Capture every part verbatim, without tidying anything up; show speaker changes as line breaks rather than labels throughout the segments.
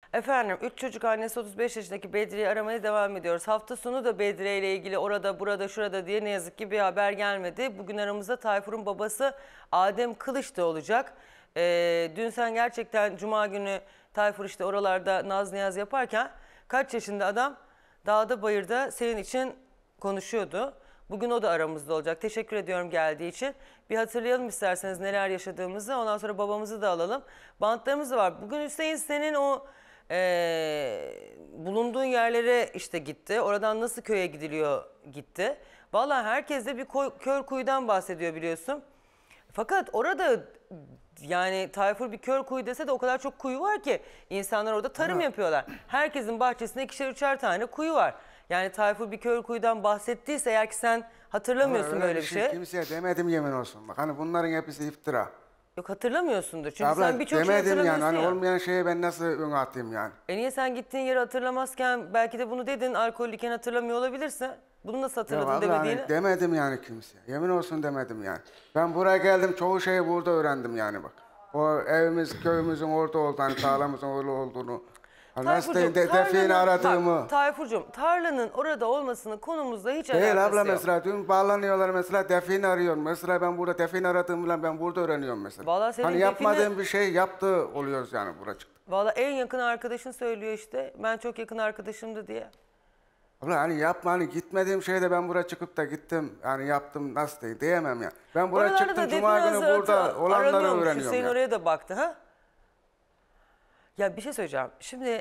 Efendim, üç çocuk annesi otuz beş yaşındaki Bedriye'yi aramaya devam ediyoruz. Hafta sonu da Bedriye ile ilgili orada, burada, şurada diye ne yazık ki bir haber gelmedi. Bugün aramızda Tayfur'un babası Adem Kılıç da olacak. Ee, dün sen gerçekten Cuma günü Tayfur işte oralarda naz niyaz yaparken kaç yaşında adam dağda bayırda senin için konuşuyordu. Bugün o da aramızda olacak. Teşekkür ediyorum geldiği için. Bir hatırlayalım isterseniz neler yaşadığımızı. Ondan sonra babamızı da alalım. Bantlarımız da var. Bugün Hüseyin senin o Ee, bulunduğun yerlere işte gitti. Oradan nasıl köye gidiliyor gitti. Vallahi herkes de bir koy, kör kuyudan bahsediyor biliyorsun. Fakat orada yani Tayfur bir kör kuyu dese de o kadar çok kuyu var ki insanlar orada tarım
Ama...
yapıyorlar. Herkesin bahçesinde ikişer üçer tane kuyu var. Yani Tayfur bir kör kuyudan bahsettiyse eğer ki sen hatırlamıyorsun
öyle
böyle bir şey. şey.
Kimseye demedim yemin olsun. Bak hani bunların hepsi iftira.
Yok hatırlamıyorsundur. Çünkü
Abla,
sen birçok şey
demedim
hatırlamıyorsun
yani. Hani
ya.
olmayan şeye ben nasıl ön atayım yani?
E niye sen gittiğin yeri hatırlamazken belki de bunu dedin, alkollüyken hatırlamıyor olabilirsin. Bunu nasıl hatırladın
abla,
demediğini?
Hani demedim yani kimseye. Yemin olsun demedim yani. Ben buraya geldim çoğu şeyi burada öğrendim yani bak. O evimiz, köyümüzün orada olduğunu, hani tarlamızın orada olduğunu. Hani nasıl de, de, defini aradığımı.
Bak, Tayfurcuğum, tarlanın orada olmasının konumuzla hiç
Değil
alakası
abla
yok.
mesela dün bağlanıyorlar mesela defini arıyorum. Mesela ben burada defini aradığımı ben burada öğreniyorum mesela.
Vallahi senin
hani
define...
yapmadığım bir şey yaptı oluyoruz yani buraya çıktı.
Valla en yakın arkadaşın söylüyor işte. Ben çok yakın arkadaşımdı diye.
Abla hani yapma hani gitmediğim şeyde ben buraya çıkıp da gittim yani yaptım nasıl diyeyim diyemem ya. Ben buraya
Oralarda
çıktım
da
cuma günü
define
burada olanları öğreniyorum
Hüseyin
ya.
oraya da baktı ha. Ya bir şey söyleyeceğim. Şimdi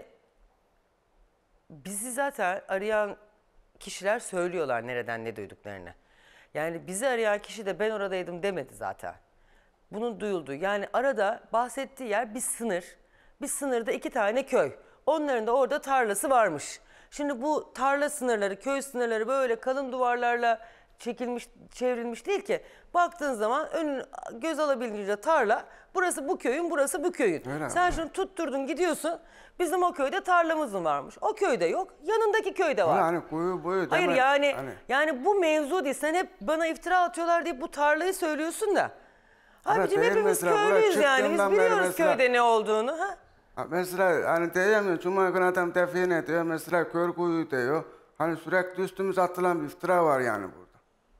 bizi zaten arayan kişiler söylüyorlar nereden ne duyduklarını. Yani bizi arayan kişi de ben oradaydım demedi zaten. Bunun duyulduğu yani arada bahsettiği yer bir sınır. Bir sınırda iki tane köy. Onların da orada tarlası varmış. Şimdi bu tarla sınırları, köy sınırları böyle kalın duvarlarla çekilmiş, çevrilmiş değil ki. Baktığın zaman önün göz alabildiğince tarla. Burası bu köyün, burası bu köyün.
Öyle
Sen
mi?
şunu tutturdun gidiyorsun. Bizim o köyde tarlamız mı varmış? O köyde yok. Yanındaki köyde var.
Öyle hani kuyu buyu
Hayır
deme,
yani
hani.
yani bu mevzu değil. Sen hep bana iftira atıyorlar diye bu tarlayı söylüyorsun da. Abicim
değil
hepimiz
mesela, buraya
köylüyüz yani. Biz
çıktığımdan beri
biliyoruz
mesela-
köyde ne olduğunu. Ha?
Ha, mesela hani diyemiyor cuma günü adam define diyor mesela kör kuyu diyor. Hani sürekli üstümüze atılan bir iftira var yani burada.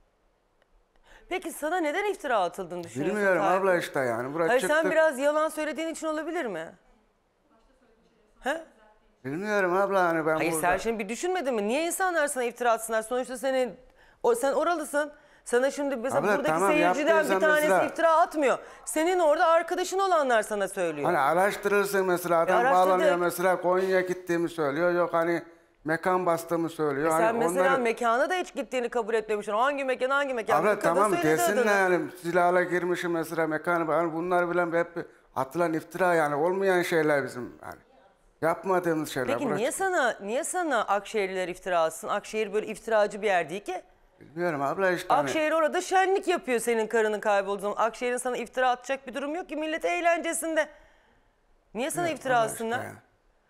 Peki sana neden iftira atıldığını düşünüyorsun?
Bilmiyorum
Tayfur?
abla işte yani. Buraya
Hayır
çıktık.
sen biraz yalan söylediğin için olabilir mi? He?
Bilmiyorum abla hani ben
Hayır
burada.
sen şimdi bir düşünmedin mi? Niye insanlar sana iftira atsınlar? Sonuçta senin, o, sen oralısın. Sana şimdi mesela
Abla,
buradaki
tamam,
seyirciden bir
yaptıysan
tanesi
mesela-
iftira atmıyor. Senin orada arkadaşın olanlar sana söylüyor.
Hani araştırırsın mesela adam
araştırdık.
bağlanıyor mesela Konya'ya gittiğimi söylüyor. Yok hani mekan bastığımı söylüyor.
E
hani
sen mesela
onları...
mekana da hiç gittiğini kabul etmemişsin. Hangi mekan hangi mekan?
Abla
Bu kadın
tamam
söyledi
desinler
adını.
yani silahla girmişim mesela mekanı. Yani bunlar bilen hep atılan iftira yani olmayan şeyler bizim yani. Yapmadığımız şeyler.
Peki
Burası-
niye sana niye sana Akşehirliler iftira atsın? Akşehir böyle iftiracı bir yer değil ki.
Bilmiyorum abla işte hani.
Akşehir orada şenlik yapıyor senin karının kaybolduğu zaman. Akşehir'in sana iftira atacak bir durum yok ki, millet eğlencesinde. Niye sana
Evet,
iftira
abla işte
atsınlar?
yani.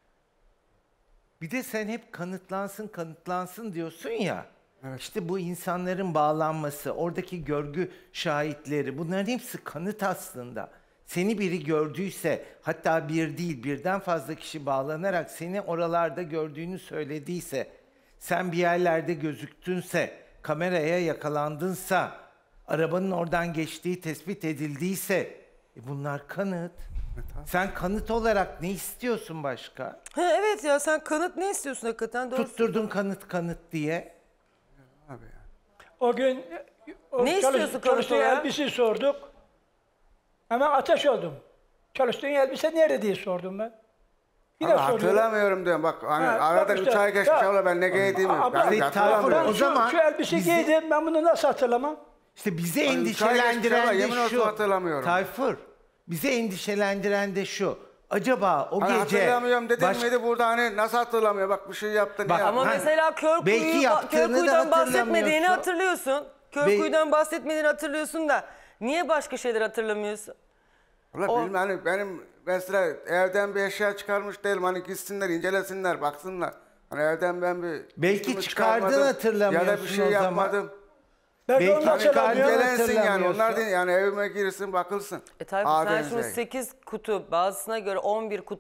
Bir de sen hep kanıtlansın kanıtlansın diyorsun ya.
Evet.
İşte bu insanların bağlanması, oradaki görgü şahitleri bunların hepsi kanıt aslında. Seni biri gördüyse hatta bir değil birden fazla kişi bağlanarak seni oralarda gördüğünü söylediyse, sen bir yerlerde gözüktünse, kameraya yakalandınsa, arabanın oradan geçtiği tespit edildiyse e bunlar kanıt. Sen kanıt olarak ne istiyorsun başka?
Ha, evet ya sen kanıt ne istiyorsun hakikaten? Doğru.
Tutturdun kanıt kanıt diye.
Abi ya.
O gün o
Ne
çalış-
istiyorsun
çalıştığın
konuşmaya?
elbiseyi sorduk. Hemen ateş oldum. Çalıştığın elbise nerede diye sordum ben. Yine
Abi
soruyorum.
hatırlamıyorum diyorum bak hani
Ha,
arada
bak
üç
işte,
ay geçmiş
ya-
abla ben ne giydiğimi.
Abla,
Ben
Tayfur,
hatırlamıyorum.
o
Şu-
zaman
şu elbise
bizi-
giydim, ben bunu nasıl hatırlamam?
İşte bizi
Ay,
endişelendiren
çay
de
geçmiş ama yemin
şu.
olsun hatırlamıyorum.
Tayfur, bizi endişelendiren de şu. Acaba o
Hani
gece...
hatırlamıyorum dedim
baş-
miydi burada hani nasıl hatırlamıyor bak bir şey yaptı niye
Bak,
yaptı?
Ama
Ha,
mesela kör
belki
kuyu,
yaptığını
kör
da
kuyudan bahsetmediğini
hatırlamıyorsun.
hatırlıyorsun. Kör
Be-
kuyudan bahsetmediğini hatırlıyorsun da niye başka şeyler hatırlamıyorsun?
Ulan
O-
bilmem hani benim mesela evden bir eşya çıkarmış değilim hani gitsinler incelesinler baksınlar. Hani evden ben bir...
Belki
üstümü
çıkardın,
çıkarmadım,
hatırlamıyorsun
ya da bir şey
o zaman.
yapmadım.
Ben
Belki
de onu
çıkardın,
hatırlamıyorum.
İncelensin yani
hatırlamıyorsun.
onlar değil yani evime girsin bakılsın.
E Tayfur
A
sen
benzeyi.
şimdi sekiz kutu, bazısına göre on bir kutu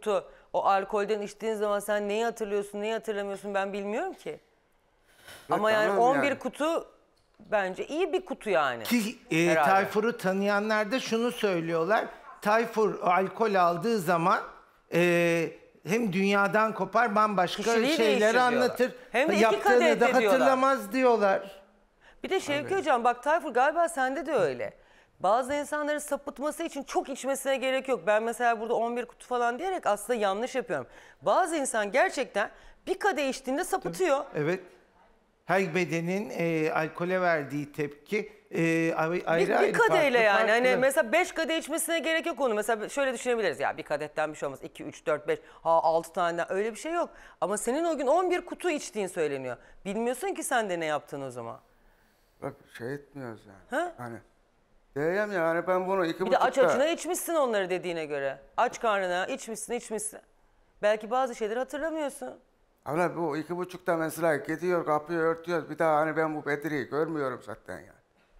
O alkolden içtiğin zaman sen neyi hatırlıyorsun, neyi hatırlamıyorsun ben bilmiyorum ki. Ama yani
tamam
on bir
yani.
kutu bence iyi bir kutu yani.
Ki e,
Herhalde.
Tayfur'u tanıyanlar da şunu söylüyorlar. Tayfur alkol aldığı zaman e, hem dünyadan kopar bambaşka
Kişiliği değişir
şeyler
diyorlar.
anlatır.
Hem de iki
Yaptığını
kadeh
da
de diyorlar.
hatırlamaz diyorlar.
Bir de Şevki Hocam bak Tayfur galiba sende de öyle. Bazı insanların sapıtması için çok içmesine gerek yok. Ben mesela burada on bir kutu falan diyerek aslında yanlış yapıyorum. Bazı insan gerçekten bir kadeh içtiğinde sapıtıyor.
Evet. Her bedenin e, alkole verdiği tepki e, ayrı
Bir,
ayrı
bir kadehle
farklı,
yani. Hani
farklı.
mesela beş kadeh içmesine gerek yok onu. Mesela şöyle düşünebiliriz. Ya bir kadehten bir şey olmaz. iki, üç, dört, beş, ha altı taneden öyle bir şey yok. Ama senin o gün on bir kutu içtiğin söyleniyor. Bilmiyorsun ki sen de ne yaptın o zaman.
Bak şey etmiyoruz yani.
Ha?
Hani diyeyim ya hani ben bunu iki
Bir de aç
buçukta...
açına içmişsin onları dediğine göre. Aç karnına içmişsin içmişsin. Belki bazı şeyleri hatırlamıyorsun.
Abla bu iki buçukta mesela gidiyor kapıyı örtüyor. Bir daha hani ben bu Bedri'yi görmüyorum zaten yani.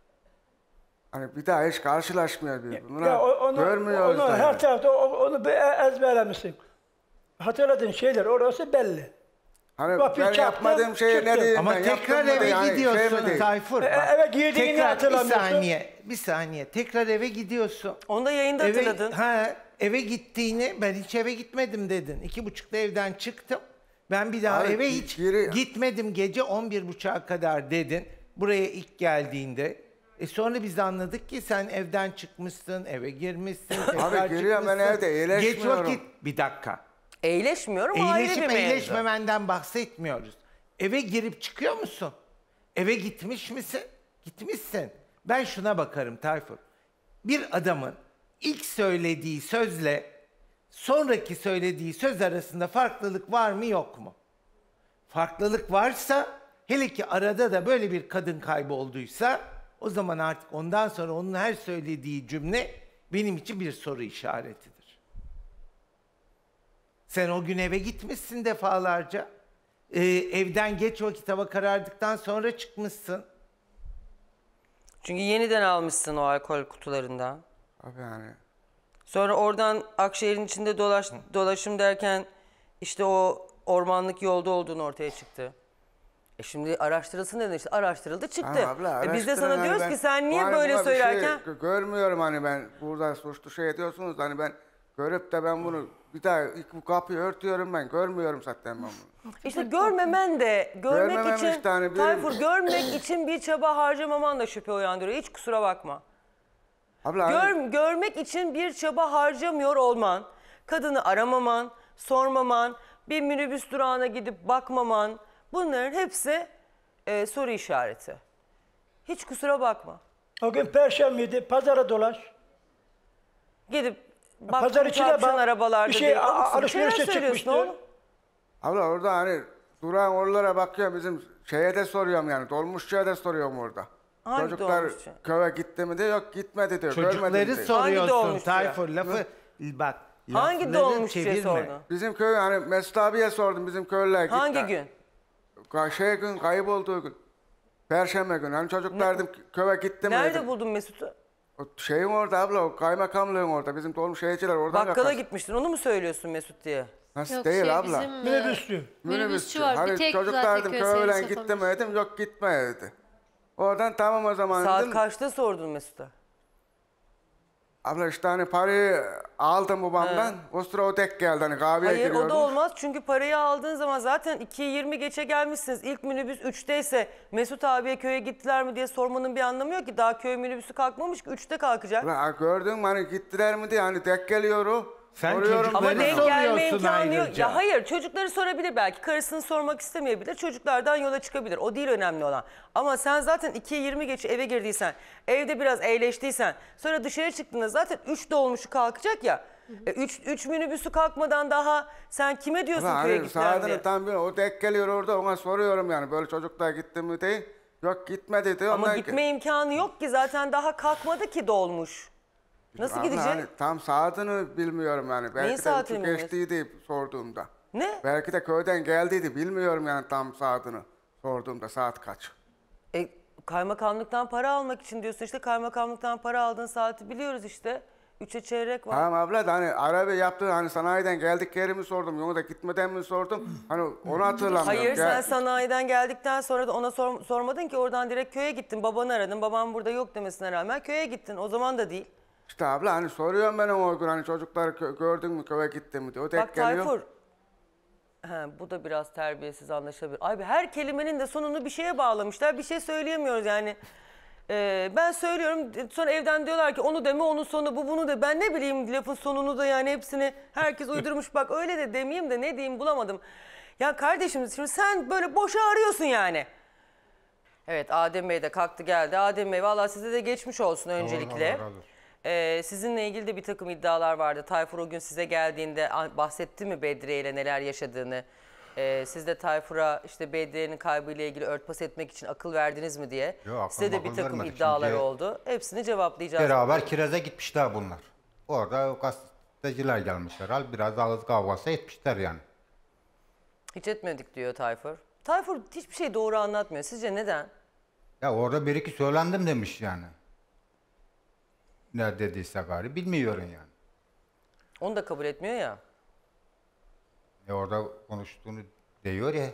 Hani bir daha hiç karşılaşmıyor biz. Bunlar
Ya o- onu,
görmüyoruz
onu
da
her
yani.
tarafta o- onu bir ezberlemişsin. Hatırladığın şeyler orası belli.
Hani
Kapıyı
ben
çaktım,
yapmadığım şeyi ne
çıktım.
diyeyim
Ama
ben
tekrar
yaptım mı
eve
da yani, şey mi
gidiyorsun
değil?
Tayfur.
E,
bak.
eve girdiğini
tekrar, bir
hatırlamıyorsun.
saniye, bir saniye. Tekrar eve gidiyorsun.
Onu da yayında
Eve,
hatırladın.
ha, eve gittiğini, ben hiç eve gitmedim dedin. İki buçukta evden çıktım. Ben bir daha
Abi,
eve hiç
geri-
gitmedim gece on bir buçuğa kadar dedin. Buraya ilk geldiğinde. E sonra biz de anladık ki sen evden çıkmışsın, eve girmişsin, tekrar
giriyorum ben
çıkmışsın.
evde,
Geç
iyileşmiyorum.
vakit, bir dakika.
Eğleşmiyorum ayrı bir
Eğleşip
mevzu.
eğleşmemenden bahsetmiyoruz. Eve girip çıkıyor musun? Eve gitmiş misin? Gitmişsin. Ben şuna bakarım Tayfur. Bir adamın ilk söylediği sözle sonraki söylediği söz arasında farklılık var mı yok mu? Farklılık varsa, hele ki arada da böyle bir kadın kaybolduysa, o zaman artık ondan sonra onun her söylediği cümle benim için bir soru işaretidir. Sen o gün eve gitmişsin defalarca. Ee, evden geç vakit hava karardıktan sonra çıkmışsın.
Çünkü yeniden almışsın o alkol kutularından.
Abi yani
Sonra oradan Akşehir'in içinde dolaş, dolaşım derken işte o ormanlık yolda olduğunu ortaya çıktı. E şimdi araştırılsın dedin işte araştırıldı çıktı.
Ama abla,
e biz de
araştırın
sana
hani
diyoruz
ben-
ki sen niye
hani
böyle
buna bir şey
söylerken
gö- görmüyorum hani ben burada suçlu şey ediyorsunuz hani ben görüp de ben bunu bir daha ilk bu kapıyı örtüyorum ben görmüyorum zaten ben bunu.
işte görmemen de görmek
Görmemem
için
işte hani bir-
Tayfur görmek için bir çaba harcamaman da şüphe uyandırıyor. Hiç kusura bakma.
Abla hani-
Gör, görmek için bir çaba harcamıyor olman, kadını aramaman, sormaman, bir minibüs durağına gidip bakmaman bunların hepsi e, soru işareti. Hiç kusura bakma.
O gün Perşembeydi, pazara dolaş.
Gidip
Pazar
baktın
içine
çarpışan
bak,
arabalarda
bir şey,
değil,
a-
abuk sabuk
alışverişe
şeyler söylüyorsun
çıkmıştı.
oğlum.
Abla orada hani duran oralara bakıyor bizim şeye de soruyorum yani dolmuşçuya da soruyorum orada.
Hangi
Çocuklar
dolmuşçu?
köye gitti mi diyor yok gitmedi diyor görmedim
Çocukları
diyor.
soruyorsun
dolmuşçuya?
Tayfur. Lafı bak.
Hangi
lafları
dolmuşçuya
çevirme.
sordun?
Bizim köy hani Mesut abiye sordum bizim köylüler gitti.
Hangi gün?
Ka- Şey gün kaybolduğu gün. Perşembe günü. Hani çocuklar dedim köye gitti mi
Nerede
dedim.
buldun Mesut'u?
O şeyin orada abla o kaymakamlığın orada. Bizim dolmuş şeyciler oradan
Bakkala
yaklaşık.
gitmiştin onu mu söylüyorsun Mesut diye?
Nasıl
Yok
değil
şey
abla?
bizim e,
Minibüsçü.
minibüsçü var.
Hani
bir tek
çocuklar
zaten
dedim
köy
köye
servisi
gitti mi
yapabilir.
dedim yok gitme dedi. Oradan tamam o zaman
Saat
dedim.
kaçta sordun Mesut'a?
Abla işte hani parayı aldım babamdan. O sıra o tek geldi hani kahveye
Hayır o
giriyordum.
da olmaz çünkü parayı aldığın zaman zaten ikiye yirmi geçe gelmişsiniz. İlk minibüs üçteyse Mesut abiye köye gittiler mi diye sormanın bir anlamı yok ki. Daha köy minibüsü kalkmamış ki üçte kalkacak.
Ulan gördün mü hani gittiler mi diye hani tek geliyor o.
Sen
Soruyorum
çocukları
Ama
dedim.
denk
soruyorsun
gelme imkanı yok.
ayrıca.
Ya hayır çocukları sorabilir belki. Karısını sormak istemeyebilir. Çocuklardan yola çıkabilir. O değil önemli olan. Ama sen zaten ikiye yirmi geçe eve girdiysen, evde biraz eğleştiysen, sonra dışarı çıktığında zaten üç dolmuşu kalkacak ya. üç minibüsü kalkmadan daha sen kime diyorsun
Ulan
köye
hani
gittiler diye?
saatini tam bir o tek geliyor orada ona soruyorum yani böyle çocuklar gitti mi değil. Yok gitmedi diyor.
Ama
ondan
gitme imkanı yok ki zaten daha kalkmadı ki dolmuş. Nasıl
Abla
gidecek?
hani tam saatini bilmiyorum yani. Belki de
saatini
uçuk
bilmiyorsun?
geçtiydi sorduğumda.
Ne?
Belki de köyden geldiydi bilmiyorum yani tam saatini sorduğumda saat kaç.
E, kaymakamlıktan para almak için diyorsun işte kaymakamlıktan para aldığın saati biliyoruz işte. Üçe çeyrek var.
Tamam abla da hani araba yaptı hani sanayiden geldik yeri mi sordum yolda gitmeden mi sordum hani onu hatırlamıyorum.
Hayır sen
Ya-
sanayiden geldikten sonra da ona sor- sormadın ki oradan direkt köye gittin. Babanı aradın. Babam burada yok demesine rağmen köye gittin. O zaman da değil.
İşte abla hani soruyorum ben o gün hani çocukları kö- gördün mü köye gittin mi diye. O tek
Bak
geliyor.
Tayfur. He, bu da biraz terbiyesiz anlaşılabilir. Abi her kelimenin de sonunu bir şeye bağlamışlar. Bir şey söyleyemiyoruz yani. Ee, ben söylüyorum sonra evden diyorlar ki onu deme onun sonu bu bunu de. Ben ne bileyim lafın sonunu da yani hepsini herkes uydurmuş. Bak öyle de demeyeyim de ne diyeyim bulamadım. Ya kardeşim şimdi sen böyle boşa arıyorsun yani. Evet Adem Bey de kalktı geldi. Adem Bey valla size de geçmiş olsun öncelikle.
Allah razı olsun.
Ee, sizinle ilgili de bir takım iddialar vardı. Tayfur o gün size geldiğinde bahsetti mi Bedriye ile neler yaşadığını? Ee, siz de Tayfur'a işte Bedriye'nin kaybıyla ilgili örtbas etmek için akıl verdiniz mi diye.
Yok, akıl
size de bir
makul
takım
vermedik.
iddialar
Şimdi-
oldu. Hepsini cevaplayacağız.
Beraber Kiraz'a gitmişler bunlar. Orada gazeteciler gelmişler. Al biraz ağız kavgası etmişler yani.
Hiç etmedik diyor Tayfur. Tayfur hiçbir şey doğru anlatmıyor. Sizce neden?
Ya orada bir iki söylendim demiş yani. Ne dediyse gari bilmiyorum yani.
Onu da kabul etmiyor ya.
E orada konuştuğunu diyor ya.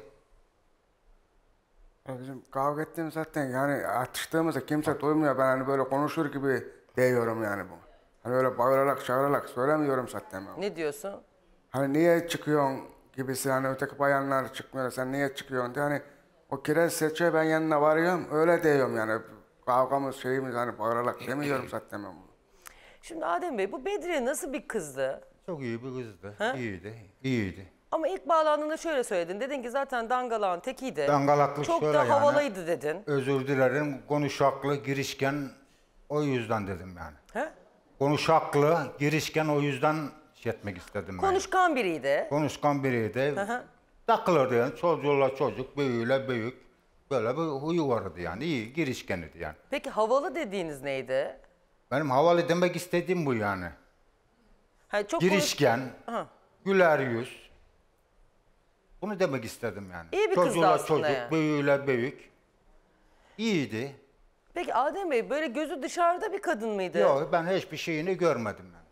Ya bizim kavga ettiğimiz zaten yani atıştığımızda kimse duymuyor. Ben hani böyle konuşur gibi diyorum yani bu. Hani öyle bağırarak çağırarak söylemiyorum zaten ben.
Ne diyorsun?
Hani niye çıkıyorsun gibisi hani öteki bayanlar çıkmıyor sen niye çıkıyorsun diye hani o kiraz seçiyor ben yanına varıyorum öyle diyorum yani. Kavgamız şeyimiz hani bağırarak demiyorum zaten ben bunu.
Şimdi Adem Bey bu Bedriye nasıl bir kızdı?
Çok iyi bir kızdı.
Ha?
İyiydi. İyiydi.
Ama ilk bağlandığında şöyle söyledin. Dedin ki zaten dangalağın tekiydi.
Dangalaklık
Çok
şöyle
da
yani.
havalıydı dedin.
Özür dilerim. Konuşaklı, girişken o yüzden dedim yani.
He?
Konuşaklı, girişken o yüzden şey etmek istedim ben.
Konuşkan biriydi.
Konuşkan biriydi.
hı.
Takılırdı yani. Çocuğuyla çocuk, büyüğüyle büyük. Böyle bir huyu vardı yani. İyi, girişkeniydi yani.
Peki havalı dediğiniz neydi?
Benim havalı demek istediğim bu yani.
Ha, çok konuş-
Girişken,
Aha.
güler yüz. Bunu demek istedim yani.
İyi bir kızdı
Çocuğuyla
aslında
çocuk,
yani.
büyüğüyle büyük. İyiydi.
Peki Adem Bey böyle gözü dışarıda bir kadın mıydı?
Yok ben hiçbir şeyini görmedim yani.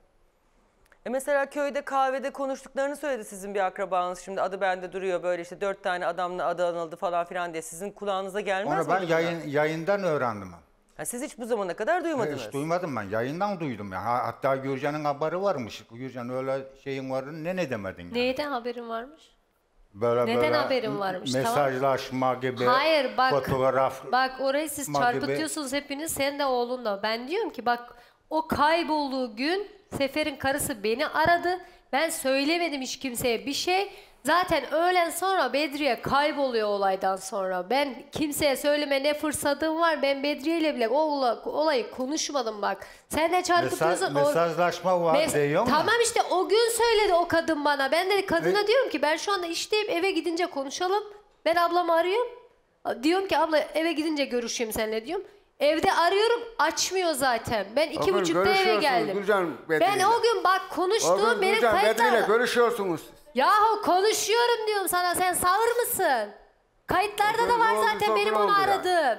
E mesela köyde kahvede konuştuklarını söyledi sizin bir akrabanız. Şimdi adı bende duruyor böyle işte dört tane adamla adı anıldı falan filan diye. Sizin kulağınıza gelmez
Onu
mi?
ben yayın, yayından öğrendim.
Ha, siz hiç bu zamana kadar duymadınız.
Hiç duymadım ben. Yayından duydum ya. Ha- Hatta Gürcan'ın haberi varmış. Gürcan öyle şeyin var. Ne ne demedin yani.
Neyden haberin varmış?
Böyle
Neden
böyle
haberin varmış, tamam?
mesajlaşma gibi.
Hayır bak.
Fotoğraf.
Bak orayı siz
ma
çarpıtıyorsunuz hepiniz. Sen de oğlun da. Ben diyorum ki bak o kaybolduğu gün Sefer'in karısı beni aradı. Ben söylemedim hiç kimseye bir şey. Zaten öğlen sonra Bedriye kayboluyor olaydan sonra. Ben kimseye söyleme ne fırsatım var. Ben Bedriye ile bile o ola- olayı konuşmadım bak. Sen de
Mesaj,
çarpıtıyorsun. o-
mesajlaşma var
Mes-
diyor mu?
Tamam işte o gün söyledi o kadın bana. Ben de kadına diyorum ki ben şu anda işteyim eve gidince konuşalım. Ben ablamı arıyorum. Diyorum ki abla eve gidince görüşeyim seninle diyorum. Evde arıyorum açmıyor zaten. Ben iki
O gün
buçukta eve
görüşüyorsunuz
geldim.
Gülcan
Ben
Bedri'yle.
o gün bak
O
konuştuğum
gün
benim
Gülcan Bedri'yle
kayıtlarım.
görüşüyorsunuz siz.
Yahu konuşuyorum diyorum sana sen sağır mısın? Kayıtlarda da
O gün
var
ne oldu,
zaten
o
benim
gün
onu
oldu ya.
aradım.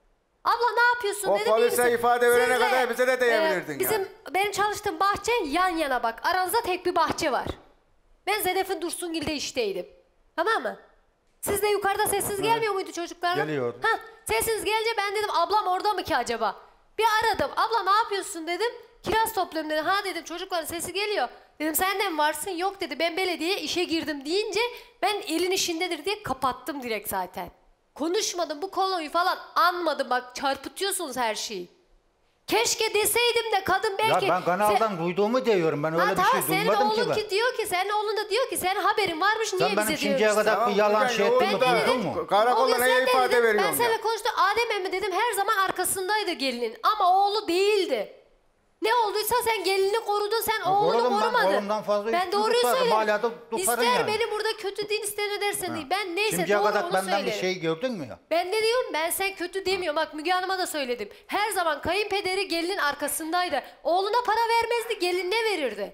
Abla ne yapıyorsun?
O
Dedim, iyi
polise
misin?
ifade verene
Sizle,
kadar bize de diyebilirdin
e, Bizim
yani.
benim çalıştığım bahçe yan yana bak. Aranızda tek bir bahçe var. Ben Zedef'in Dursungil'de işteydim. Tamam mı? Siz de yukarıda sessiz gelmiyor muydu çocuklarla?
Geliyordu.
Ha, sessiz gelince ben dedim ablam orada mı ki acaba? Bir aradım. Abla ne yapıyorsun dedim. Kiraz topluyorum dedi. Ha dedim çocukların sesi geliyor. Dedim sen de mi varsın? Yok dedi. Ben belediyeye işe girdim deyince ben elin işindedir diye kapattım direkt zaten. Konuşmadım. Bu konuyu falan anmadım. Bak çarpıtıyorsunuz her şeyi. Keşke deseydim de kadın belki...
Ya ben kanaldan
Sen-
duyduğumu diyorum. Ben öyle
Ha,
bir
tamam,
şey
senin
duymadım ki
oğlun
ben.
ki diyor ki, senin oğlun da diyor ki senin haberin varmış niye
Sen
bize
benim
diyorsun?
şimdiye kadar
Tamam,
bir yalan
Gülcan,
şey
yoğurdu
ettin mi?
da-
Duydun mu?
Karakolda
O gün
neye
sen de
ifade
dedin,
veriyorsun
Ben
ya?
seninle konuştum. Adem emmi dedim her zaman arkasındaydı gelinin. Ama oğlu değildi. Ne olduysa sen gelini korudun, sen oğlunu
korudum ben,
korumadın.
oğlumdan fazla
Ben
üstün
doğruyu
tutarım,
söyledim.
hala da tutarım
İster
yani.
beni burada kötü din ister edersen değil. Ben neyse
Şimdiye
doğru
kadar
onu
benden bir
söylerim.
şey gördün mü ya?
Ben de diyorum ben sen kötü demiyorum. Bak Müge Hanım'a da söyledim. Her zaman kayınpederi gelinin arkasındaydı. Oğluna para vermezdi, gelinine verirdi.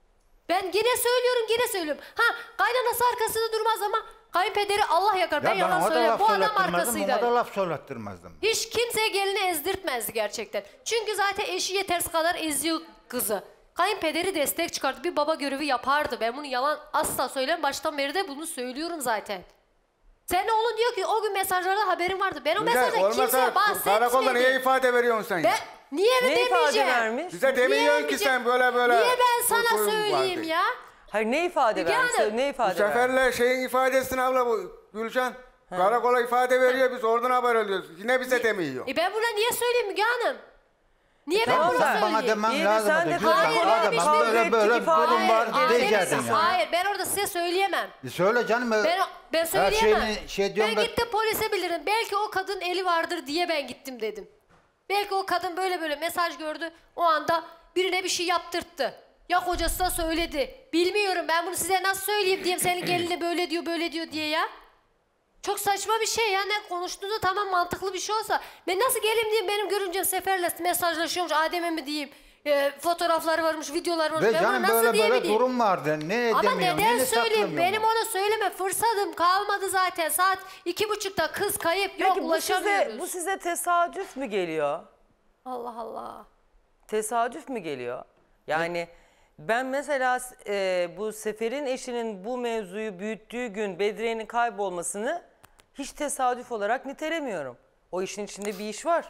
Ben yine söylüyorum, yine söylüyorum. Ha kaynanası arkasında durmaz ama kayınpederi Allah yakar. Ben
Ya ben
yalan
ona da
söylüyorum.
laf
Bu adam
söylettirmezdim,
arkasıydı.
ona da laf söylettirmezdim.
Hiç kimseye gelini ezdirtmezdi gerçekten. Çünkü zaten eşi yetersiz kadar eziyor kızı. Kayınpederi destek çıkardı. Bir baba görevi yapardı. Ben bunu yalan asla söylemem. Baştan beri de bunu söylüyorum zaten. Senin oğlun diyor ki o gün mesajlarda haberin vardı. Ben o mesajda kimseye bahsetmedim.
Karakolda niye ifade veriyorsun sen ya?
Ben, niye mi
Ne ifade
demeyeceğim?
vermiş?
Bize demiyorsun ki
demeyeceğim?
sen böyle böyle.
Niye ben sana
hukukun
söyleyeyim
vardı.
ya?
Hayır ne ifade
Müge
vermiş?
Hanım,
Ne
Bu
ifade vermiş?
seferle şeyin ifadesini abla bu Gülcan. Karakola ifade veriyor biz oradan haber alıyoruz. Yine bize demiyor.
E ben burada niye söyleyeyim Müge Hanım? Niye ben
Tamam
burada
da-
Sen bana
söyleyeyim?
demen
İyi de
lazım.
sen de
Gülcan,
Hayır,
Adem,
öyle
ben
bir şey
böyle böyle
değil.
bir durum var
Hayır,
diyecektin
Adem,
yani.
hayır ben orada size söyleyemem.
E Söyle canım.
Ben, ben
Her
söyleyemem.
şeyini şey diyorum
ben
da-
gittim polise bildirim. Belki o kadın eli vardır diye ben gittim dedim. Belki o kadın böyle böyle mesaj gördü. O anda birine bir şey yaptırttı. Ya kocası da söyledi. Bilmiyorum ben bunu size nasıl söyleyeyim diyeyim. Senin gelini böyle diyor böyle diyor diye ya. Çok saçma bir şey ya. Ne konuştuğunda tamam mantıklı bir şey olsa. Ben nasıl geleyim diyeyim benim görümcem Sefer'le mesajlaşıyormuş. Adem'e mi diyeyim. E, fotoğrafları varmış, videoları varmış.
Ve
Ben bunu
canım
nasıl
böyle böyle
diyebileyim?
durum vardı. Ne
Ama
edemiyorum,
neden
ne
söyleyeyim?
saklamıyorum.
Benim ona söyleme fırsatım kalmadı zaten. Saat iki buçukta kız kayıp. Yok
Peki bu
ulaşamıyoruz.
size, bu size tesadüf mü geliyor?
Allah Allah.
Tesadüf mü geliyor? Yani ben mesela e, bu Sefer'in eşinin bu mevzuyu büyüttüğü gün Bedriye'nin kaybolmasını hiç tesadüf olarak nitelemiyorum. O işin içinde bir iş var.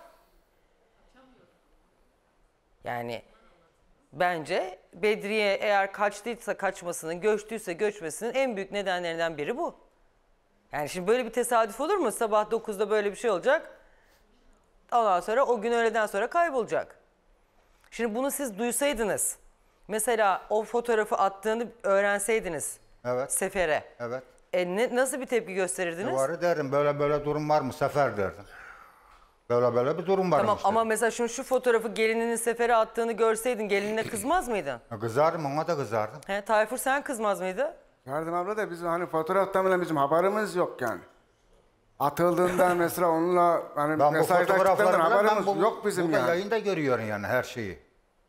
Yani bence Bedriye eğer kaçtıysa kaçmasının, göçtüyse göçmesinin en büyük nedenlerinden biri bu. Yani şimdi böyle bir tesadüf olur mu? Sabah dokuzda böyle bir şey olacak. Ondan sonra o gün öğleden sonra kaybolacak. Şimdi bunu siz duysaydınız, mesela o fotoğrafı attığını öğrenseydiniz
Evet.
Sefer'e,
Evet.
e ne, nasıl bir tepki gösterirdiniz?
Varı derdim böyle böyle durum var mı Sefer derdim. Böyle böyle bir durum var
Tamam
işte.
ama mesela şimdi şu fotoğrafı gelininin Sefer'e attığını görseydin gelinine kızmaz mıydın?
Ya Kızardım, ona da kızardım.
He, Tayfur sen kızmaz mıydı?
Yardım abla da bizim hani fotoğraftan bile bizim haberimiz yok yani. Atıldığından mesela onunla hani
Ben bu
mesajlaştıklarından
fotoğrafları bile ben
haberimiz
bu,
yok bizim
burada
yani.
yayında görüyorum yani her şeyi.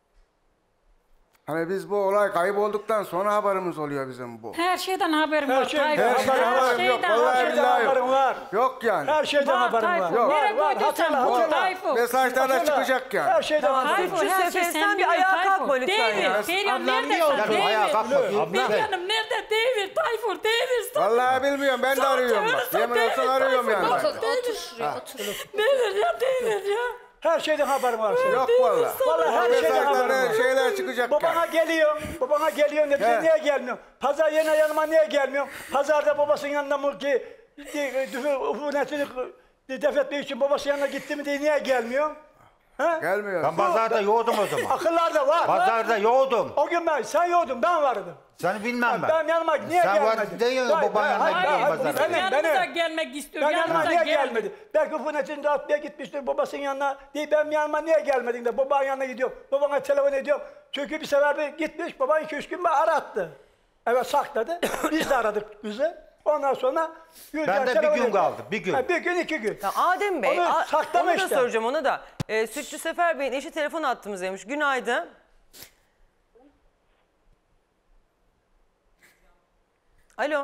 Hani biz bu olay kaybolduktan sonra haberimiz oluyor bizim bu.
Her şeyden haberim
Her
var.
şeyden
Tayfur.
Her şeyden haberim yok.
şeyden
Vallahi
Her şeyden
billahi
haberim
yok.
var.
Yok yani.
Her şeyden
Var,
haberim var.
Tayfur.
Yok.
Nereye
Var,
koyduysan
hatırla,
bu
hatırla.
Tayfur.
Mesajlarda
Hatırla.
çıkacak yani.
Her şeyden
Tamam,
haberim var.
Suçlu
Tayfur, her
Sefer
şey
sen
sen
bir
biliyorsun,
ayağa kalkma
Tayfur.
lütfen ya.
Devir, Perihan
Ablam
nerede
niye
sen?
oldu? Ayağa
Devir.
kalk bakayım.
Perihan'ım nerede? Devir, Tayfur, devir.
Vallahi bilmiyorum ben de arıyorum bak. Yemin olsun arıyorum yani.
Otur,
ben de.
otur şuraya otur.
Devir ya, devir ya.
Her şeyden haberim var senin.
Yok vallahi.
Vallahi her şeyden haberim
Mesajlarda
var.
şeyler çıkacak
Babana
yani.
geliyor, babana geliyor ne
He.
bize niye gelmiyor? Pazar yerine yanıma niye gelmiyor? Pazarda babasının yanında mı ki üfunetini def etmek için babasının yanına gitti mi diye niye gelmiyor? Ha?
Gelmiyor.
Ben pazarda yoğdum o zaman.
Akıllar da var.
Pazarda yoğdum.
O gün ben, sen yoğdun, ben vardım.
Seni bilmem ben.
Ben yanıma niye
Sen
gelmedin?
var diye
Ben-
baban
ben-
yanına
hayır,
gidiyorum
hayır,
pazara.
benim,
Yanımıza
benim.
gelmek istiyor.
Ben yanıma
yanımıza
niye
gelmedi.
gelmedi? Belki üfunetini dağıtmaya gitmiştir babasının yanına. Diye ben yanıma niye gelmedin de babanın yanına gidiyorum. Babana telefon ediyorum. Çünkü bir sefer bir gitmiş, baban iki üç gün bir arattı. Evet sakladı. Biz de aradık bizi. Ondan sonra Gülcan
Bende bir
telefon
gün
etti.
kaldı, bir gün.
Ha, bir gün iki gün.
Ya Adem Bey,
Onu
a-
saklama
onu da
işte.
soracağım ona da. Ee, Sütçü Sefer Bey'in eşi telefon attığımızdaymış. Günaydın. Alo.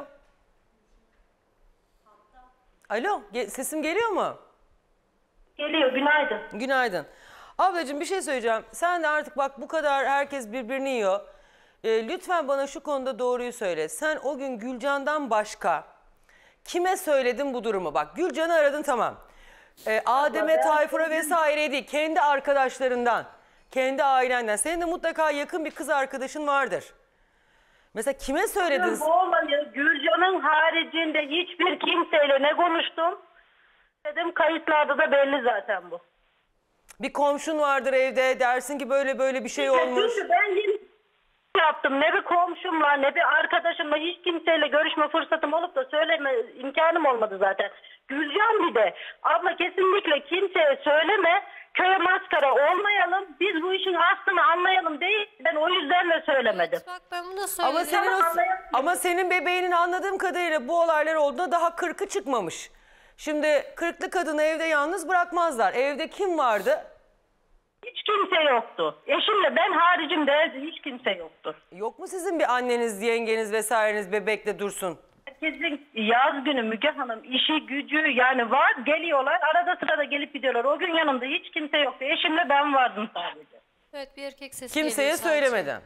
Alo, ge- sesim geliyor mu?
Geliyor, günaydın.
Günaydın. Ablacığım bir şey söyleyeceğim. Sen de artık bak bu kadar herkes birbirini yiyor. Ee, lütfen bana şu konuda doğruyu söyle. Sen o gün Gülcan'dan başka kime söyledin bu durumu? Bak Gülcan'ı aradın tamam. Ee, Adem'e, Tayfur'a vesaire değil. Kendi arkadaşlarından, kendi ailenden. Senin de mutlaka yakın bir kız arkadaşın vardır. Mesela kime söyledin?
Bu olayı Gülcan'ın haricinde hiçbir kimseyle ne konuştum? Dedim kayıtlarda da belli zaten bu.
Bir komşun vardır evde dersin ki böyle böyle bir şey olmuş.
Çünkü ben yeni yaptım. Ne bir komşumla ne bir arkadaşımla hiç kimseyle görüşme fırsatım olup da söyleme imkanım olmadı zaten. Gülcan bir de abla kesinlikle kimseye söyleme. Köye maskara olmayalım. Biz bu işin aslını anlayalım değil. Ben o yüzden de söylemedim.
Bak ben bunu da söyledim.
Ama senin o,
anlayamıyorum.
ama senin bebeğinin anladığım kadarıyla bu olaylar olduğunda daha kırkı çıkmamış. Şimdi kırklı kadını evde yalnız bırakmazlar. Evde kim vardı?
Hiç kimse yoktu. Eşimle ben haricimde evde hiç kimse yoktu.
Yok mu sizin bir anneniz, yengeniz vesaireniz bebekle dursun?
Herkesin yaz günü Müge Hanım işi gücü yani var geliyorlar arada sırada gelip gidiyorlar. O gün yanımda hiç kimse yoktu. Eşimle ben vardım sadece.
Evet, bir erkek sesi
Kimseye
geliyor sadece.
söylemeden.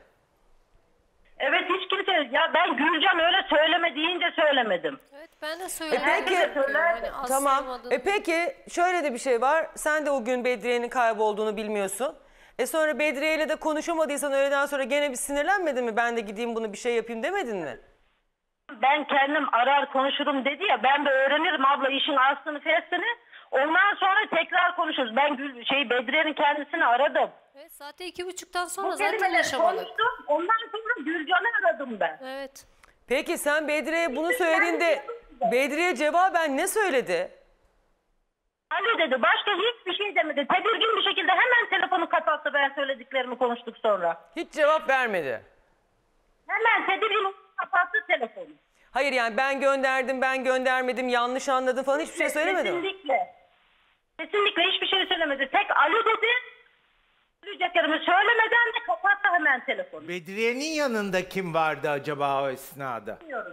Evet hiç kimse ya ben Gülcan öyle söyleme deyince söylemedim.
Evet, ben de söyledim.
E peki,
Yani Aslı'nın
Tamam.
adını-
E peki şöyle de bir şey var. Sen de o gün Bedriye'nin kaybolduğunu bilmiyorsun. E sonra Bedriye ile de konuşamadıysan öğleden sonra gene bir sinirlenmedin mi? Ben de gideyim bunu bir şey yapayım demedin mi?
Ben kendim arar konuşurum dedi ya ben de öğrenirim abla işin aslını feslini. Ondan sonra tekrar konuşuruz. Ben Gül, şey Bedriye'nin kendisini aradım.
Evet, zaten iki buçuktan sonra
Bu
zaten
kelimeleri
ulaşamadık.
konuştum. Ondan sonra Gülcan'ı aradım ben.
Evet.
Peki sen Bedriye'ye bunu söylediğinde Bedriye cevaben ne söyledi?
Ali dedi başka hiçbir şey demedi. Tedirgin bir şekilde hemen telefonu kapattı ben söylediklerimi konuştuk sonra.
Hiç cevap vermedi.
Hemen tedirgin kapattı telefonu.
Hayır yani ben gönderdim, ben göndermedim, yanlış anladım falan hiçbir şey söylemedi mi?
Kesinlikle. Kesinlikle hiçbir şey söylemedi. Tek Ali dedi. Söyleyeceklerimi söylemeden de kapattı hemen telefonu.
Bedriye'nin yanında kim vardı acaba o esnada?
Bilmiyorum.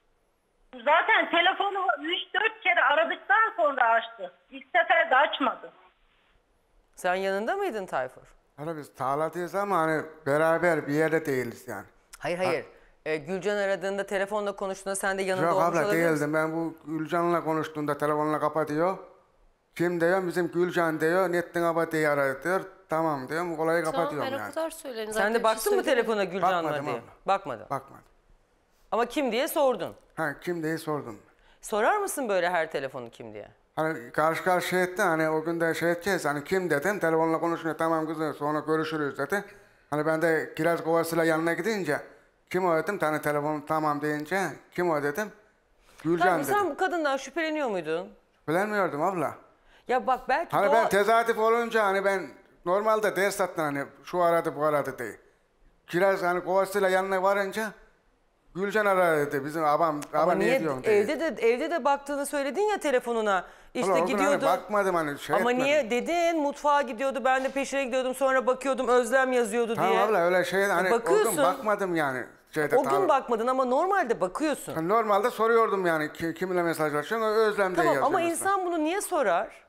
Zaten telefonu üç dört kere aradıktan sonra açtı. İlk sefer de açmadı.
Sen yanında mıydın Tayfur?
Hala biz tarladayız ama hani beraber bir yerde değiliz yani.
Hayır hayır. Ee, Gülcan aradığında telefonla konuştuğunda sen de yanında
Yok
olmuş
abla
olabilir misin?
değildim. Ben bu Gülcan'la konuştuğumda telefonla kapatıyor. Kim diyor? Bizim Gülcan diyor. Nettin abla diye aradı diyor. Tamam diyorum. Olayı
Tamam,
kapatıyorum
ben o
yani.
kadar söyledim.
Sen de baktın mı telefona Gülcan'la
Bakmadım
diye?
abla.
Bakmadın.
Bakmadım.
Ama kim diye sordun.
Ha kim diye sordum.
Sorar mısın böyle her telefonu kim diye?
Hani karşı karşıya etti hani o gün de şey edeceğiz hani kim dedim telefonla konuşuyor tamam kızım sonra görüşürüz dedi. Hani ben de kiraz kovasıyla yanına gidince kim o dedim tane telefonu tamam deyince kim o dedim. Gülcan
Tamam,
dedim.
sen bu kadından şüpheleniyor muydun?
Bilmiyordum abla.
Ya bak belki
Hani
de
ben
o...
tesadüf olunca hani ben normalde ders attım hani şu aradı bu aradı diye. Kiraz hani kovasıyla yanına varınca Gülcan aradı dedi bizim abam
Ama
abam
niye
ne diyorsun diye.
evde de evde de baktığını söyledin ya telefonuna. İşte
Abla, o gün
gidiyordu.
Hani bakmadım hani şey
Ama
etmedim.
niye dedin mutfağa gidiyordu ben de peşine gidiyordum sonra bakıyordum Özlem yazıyordu
Tamam
diye.
abla öyle şey hani o
bakıyorsun.
gün bakmadım yani. Şeyde,
O gün
tarla-
bakmadın ama normalde bakıyorsun.
Yani normalde soruyordum yani ki- kiminle mesajlaşıyorsun Özlem diye
Tamam
yazıyor
ama
mesela.
insan bunu niye sorar?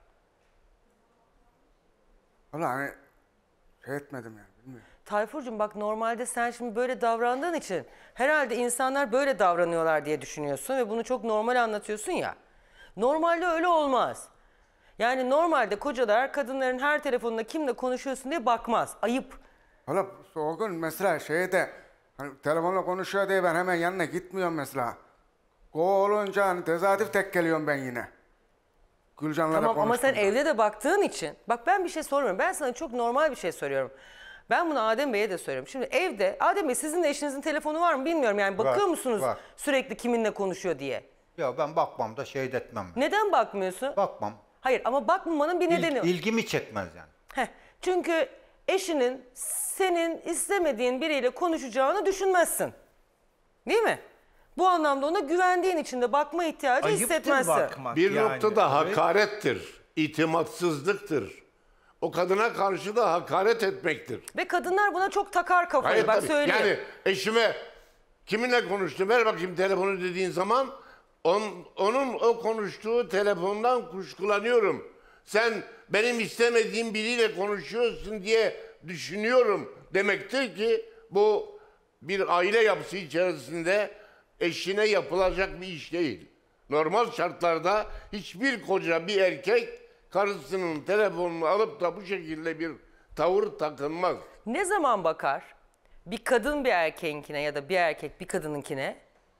Valla hani şey etmedim yani bilmiyorum.
Tayfurcuğum bak normalde sen şimdi böyle davrandığın için herhalde insanlar böyle davranıyorlar diye düşünüyorsun ve bunu çok normal anlatıyorsun ya. Normalde öyle olmaz. Yani normalde kocalar kadınların her telefonuna kimle konuşuyorsun diye bakmaz. Ayıp.
Valla o gün mesela şeyde hani telefonla konuşuyor diye ben hemen yanına gitmiyorum mesela. O olunca hani tesadüf tek geliyorum ben yine. Gülcan'la da
Tamam ama sen
konuştuğumda.
evde de baktığın için. Bak ben bir şey sormuyorum. Ben sana çok normal bir şey soruyorum. Ben bunu Adem Bey'e de söylüyorum. Şimdi evde Adem Bey sizin de eşinizin telefonu var mı bilmiyorum. Yani bakıyor
Var,
musunuz
var.
sürekli kiminle konuşuyor diye?
Ya ben bakmam da şey de etmem. ben.
Neden bakmıyorsun?
Bakmam.
Hayır ama bakmamanın bir
İl-
nedeni var.
ilgimi çekmez yani.
Heh, çünkü eşinin senin istemediğin biriyle konuşacağını düşünmezsin. Değil mi? Bu anlamda ona güvendiğin için de bakma ihtiyacı
Ayıptır
hissetmezsin.
bakmak
Bir
yani.
noktada
Evet.
hakarettir, itimatsızlıktır. O kadına karşı da hakaret etmektir.
Ve kadınlar buna çok takar kafayı.
Hayır
Bak
tabii.
söyleyeyim.
Yani eşime kiminle konuştum ver bakayım telefonu dediğin zaman on, onun o konuştuğu telefondan kuşkulanıyorum. Sen benim istemediğim biriyle konuşuyorsun diye düşünüyorum demektir ki bu bir aile yapısı içerisinde eşine yapılacak bir iş değil. Normal şartlarda hiçbir koca bir erkek karısının telefonunu alıp da bu şekilde bir tavır takınmaz.
Ne zaman bakar bir kadın bir erkeğinkine ya da bir erkek bir kadınınkine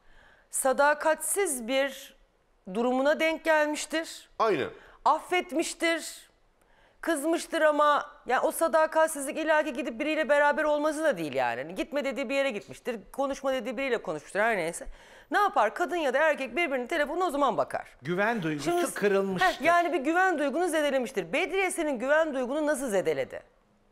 sadakatsiz bir durumuna denk gelmiştir,
Aynen.
affetmiştir, kızmıştır ama yani o sadakatsizlik illaki gidip biriyle beraber olması da değil yani. Hani gitme dediği bir yere gitmiştir, konuşma dediği biriyle konuşmuştur her neyse. Ne yapar? Kadın ya da erkek birbirinin telefonuna o zaman bakar.
Güven duygusu
Şimdi-
kırılmıştır.
Heh, yani bir güven duygunu zedelemiştir. Bedriye senin güven duygunu nasıl zedeledi?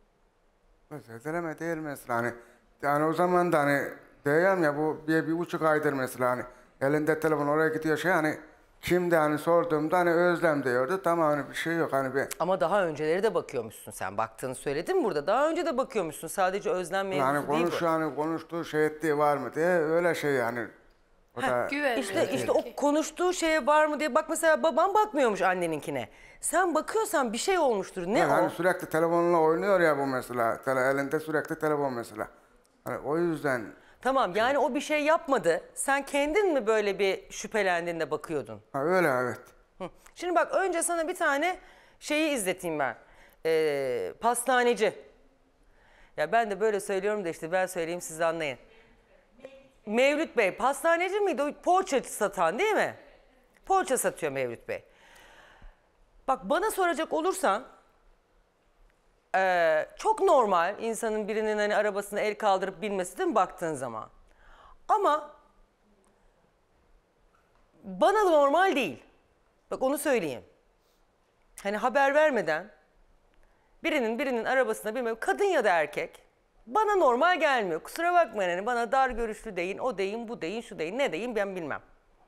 Zedeleme değil mesela hani. Yani o zaman da hani diyorum ya bu bir, bir buçuk aydır mesela hani elinde telefon oraya gidiyor şey hani kimdi hani sorduğumda hani Özlem diyordu tamam hani bir şey yok hani bir
Ama daha önceleri de bakıyormuşsun sen. Baktığını söyledin mi burada? Daha önce de bakıyormuşsun. Sadece özlem mevzusu
hani
değil bu.
konuşuyor hani konuştuğu şey ettiği var mı diye öyle şey yani. O da
Güvenmiyor.
İşte işte o konuştuğu şeye var mı diye bak mesela babam bakmıyormuş anneninkine. Sen bakıyorsan bir şey olmuştur. Ne
yani
o?
hani sürekli telefonla oynuyor ya bu mesela. Tele, elinde sürekli telefon mesela. Hani o yüzden
Tamam yani o bir şey yapmadı. Sen kendin mi böyle bir şüphelendin de bakıyordun?
ha, öyle evet.
Hı. Şimdi bak önce sana bir tane şeyi izleteyim ben. Ee, pastaneci. Ya ben de böyle söylüyorum da işte ben söyleyeyim siz anlayın. Mevlüt Bey pastaneci miydi? O poğaça satan değil mi? Poğaça satıyor Mevlüt Bey. Bak bana soracak olursan eee, çok normal insanın birinin hani arabasına el kaldırıp binmesi değil mi baktığın zaman? Ama bana normal değil. Bak onu söyleyeyim. Hani haber vermeden birinin birinin arabasına binmek, kadın ya da erkek bana normal gelmiyor. Kusura bakmayın hani bana dar görüşlü deyin, o deyin, bu deyin, şu deyin, ne deyin ben bilmem.